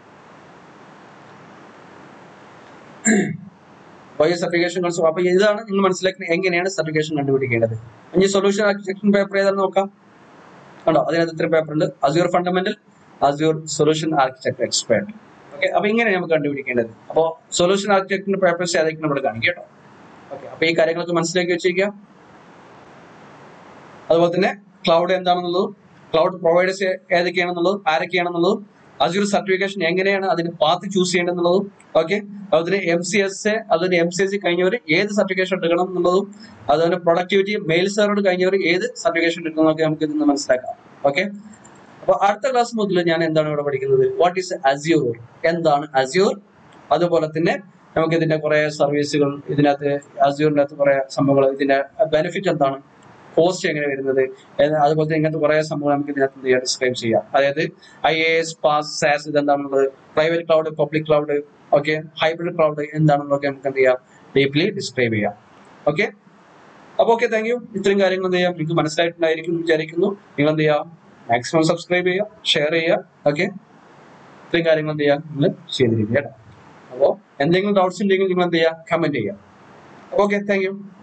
അപ്പോൾ ഈ സർട്ടിഫിക്കേഷൻ കോൺസെപ്റ്റ്, അപ്പൊ ഇതാണ് നിങ്ങൾ മനസ്സിലാക്കുന്നത് എങ്ങനെയാണ് സർട്ടിഫിക്കേഷൻ കണ്ടുപിടിക്കേണ്ടത്. ഇനി സൊല്യൂഷൻ ആർക്കിടെക്ചർ പേപ്പർ ഏതാണെന്ന് നോക്കാം. കണ്ടോ, അതിനകത്ത് ഇത്ര പേപ്പർ ഉണ്ട്: Azure fundamental, Azure solution architecture expert. Okay, അപ്പൊ ഇങ്ങനെ നമുക്ക് കണ്ടുപിടിക്കേണ്ടത്. അപ്പോൾ സൊല്യൂഷൻ ആർക്കിടെക്ചറിന്റെ പേപ്പേഴ്സ് ഏതൊക്കെ നമ്മൾ കാണിക്കും കേട്ടോ. ഓക്കെ, അപ്പൊ ഈ കാര്യങ്ങളൊക്കെ മനസ്സിലാക്കി വെച്ചിരിക്കുക. അതുപോലെ തന്നെ ക്ലൗഡ് എന്താണെന്നുള്ളതും, ക്ലൗഡ് പ്രൊവൈഡേഴ്സ് ഏതൊക്കെയാണെന്നുള്ളതും, ആരൊക്കെയാണെന്നുള്ളതും, അസ്യൂർ സർട്ടിഫിക്കേഷൻ എങ്ങനെയാണ് അതിന് പാത്ത് ചൂസ് ചെയ്യേണ്ടതെന്നുള്ളതും, ഓക്കെ, അതിന് MCSA, അതിന് MCSC കഴിഞ്ഞവർ ഏത് സർട്ടിഫിക്കേഷൻ എടുക്കണം എന്നുള്ളതും, അതുപോലെ പ്രൊഡക്ടിവിറ്റി മെയിൽ സെർവർ കഴിഞ്ഞവർ ഏത് സർട്ടിഫിക്കേഷൻ എടുക്കണമെന്നൊക്കെ നമുക്ക് ഇതിന് മനസ്സിലാക്കാം. ഓക്കെ, അപ്പൊ അടുത്ത ക്ലാസ് മുതൽ ഞാൻ എന്താണ് ഇവിടെ പഠിക്കുന്നത്, വാട്ട് ഈസ് അസ്യൂർ, എന്താണ് അസ്യൂർ, അതുപോലെ തന്നെ നമുക്ക് ഇതിന്റെ കുറെ സർവീസുകൾ, ഇതിനകത്ത് അസ്യൂറിന്റെ അകത്ത് കുറെ സംഭവങ്ങൾ, ഇതിന്റെ ബെനിഫിറ്റ് എന്താണ്, കോസ്റ്റ് എങ്ങനെ വരുന്നത്, അതുപോലെ ഇങ്ങനത്തെ കുറെ സംഭവങ്ങൾ നമുക്ക് ഇതിനകത്ത് ഡിസ്ക്രൈബ് ചെയ്യാം. അതായത് IaaS, PaaS, SaaS ഇതെന്താണുള്ളത്, private cloud, public cloud, okay, hybrid cloud എന്താണെന്നൊക്കെ നമുക്ക് എന്ത് ചെയ്യാം, ഡീപ്ലി ഡിസ്ക്രൈബ് ചെയ്യാം. ഓക്കെ, അപ്പൊ ഓക്കെ, താങ്ക് യു. ഇത്രയും കാര്യങ്ങൾ എന്ത് ചെയ്യാം, നിങ്ങൾക്ക് മനസ്സിലായിട്ടുണ്ടായിരിക്കും വിചാരിക്കുന്നു. നിങ്ങൾ എന്ത് ചെയ്യാം, മാക്സിമം സബ്സ്ക്രൈബ് ചെയ്യുക, ഷെയർ ചെയ്യുക. ഓക്കെ, ഇത്രയും കാര്യങ്ങൾ എന്ത് ചെയ്യാം, നിങ്ങൾ ചെയ്തിരിക്കുക കേട്ടോ. അപ്പോൾ എന്തെങ്കിലും ഡൗട്ട്സ് ഉണ്ടെങ്കിൽ നിങ്ങൾ എന്ത് ചെയ്യുക, കമന്റ് ചെയ്യുക. Okay, thank U.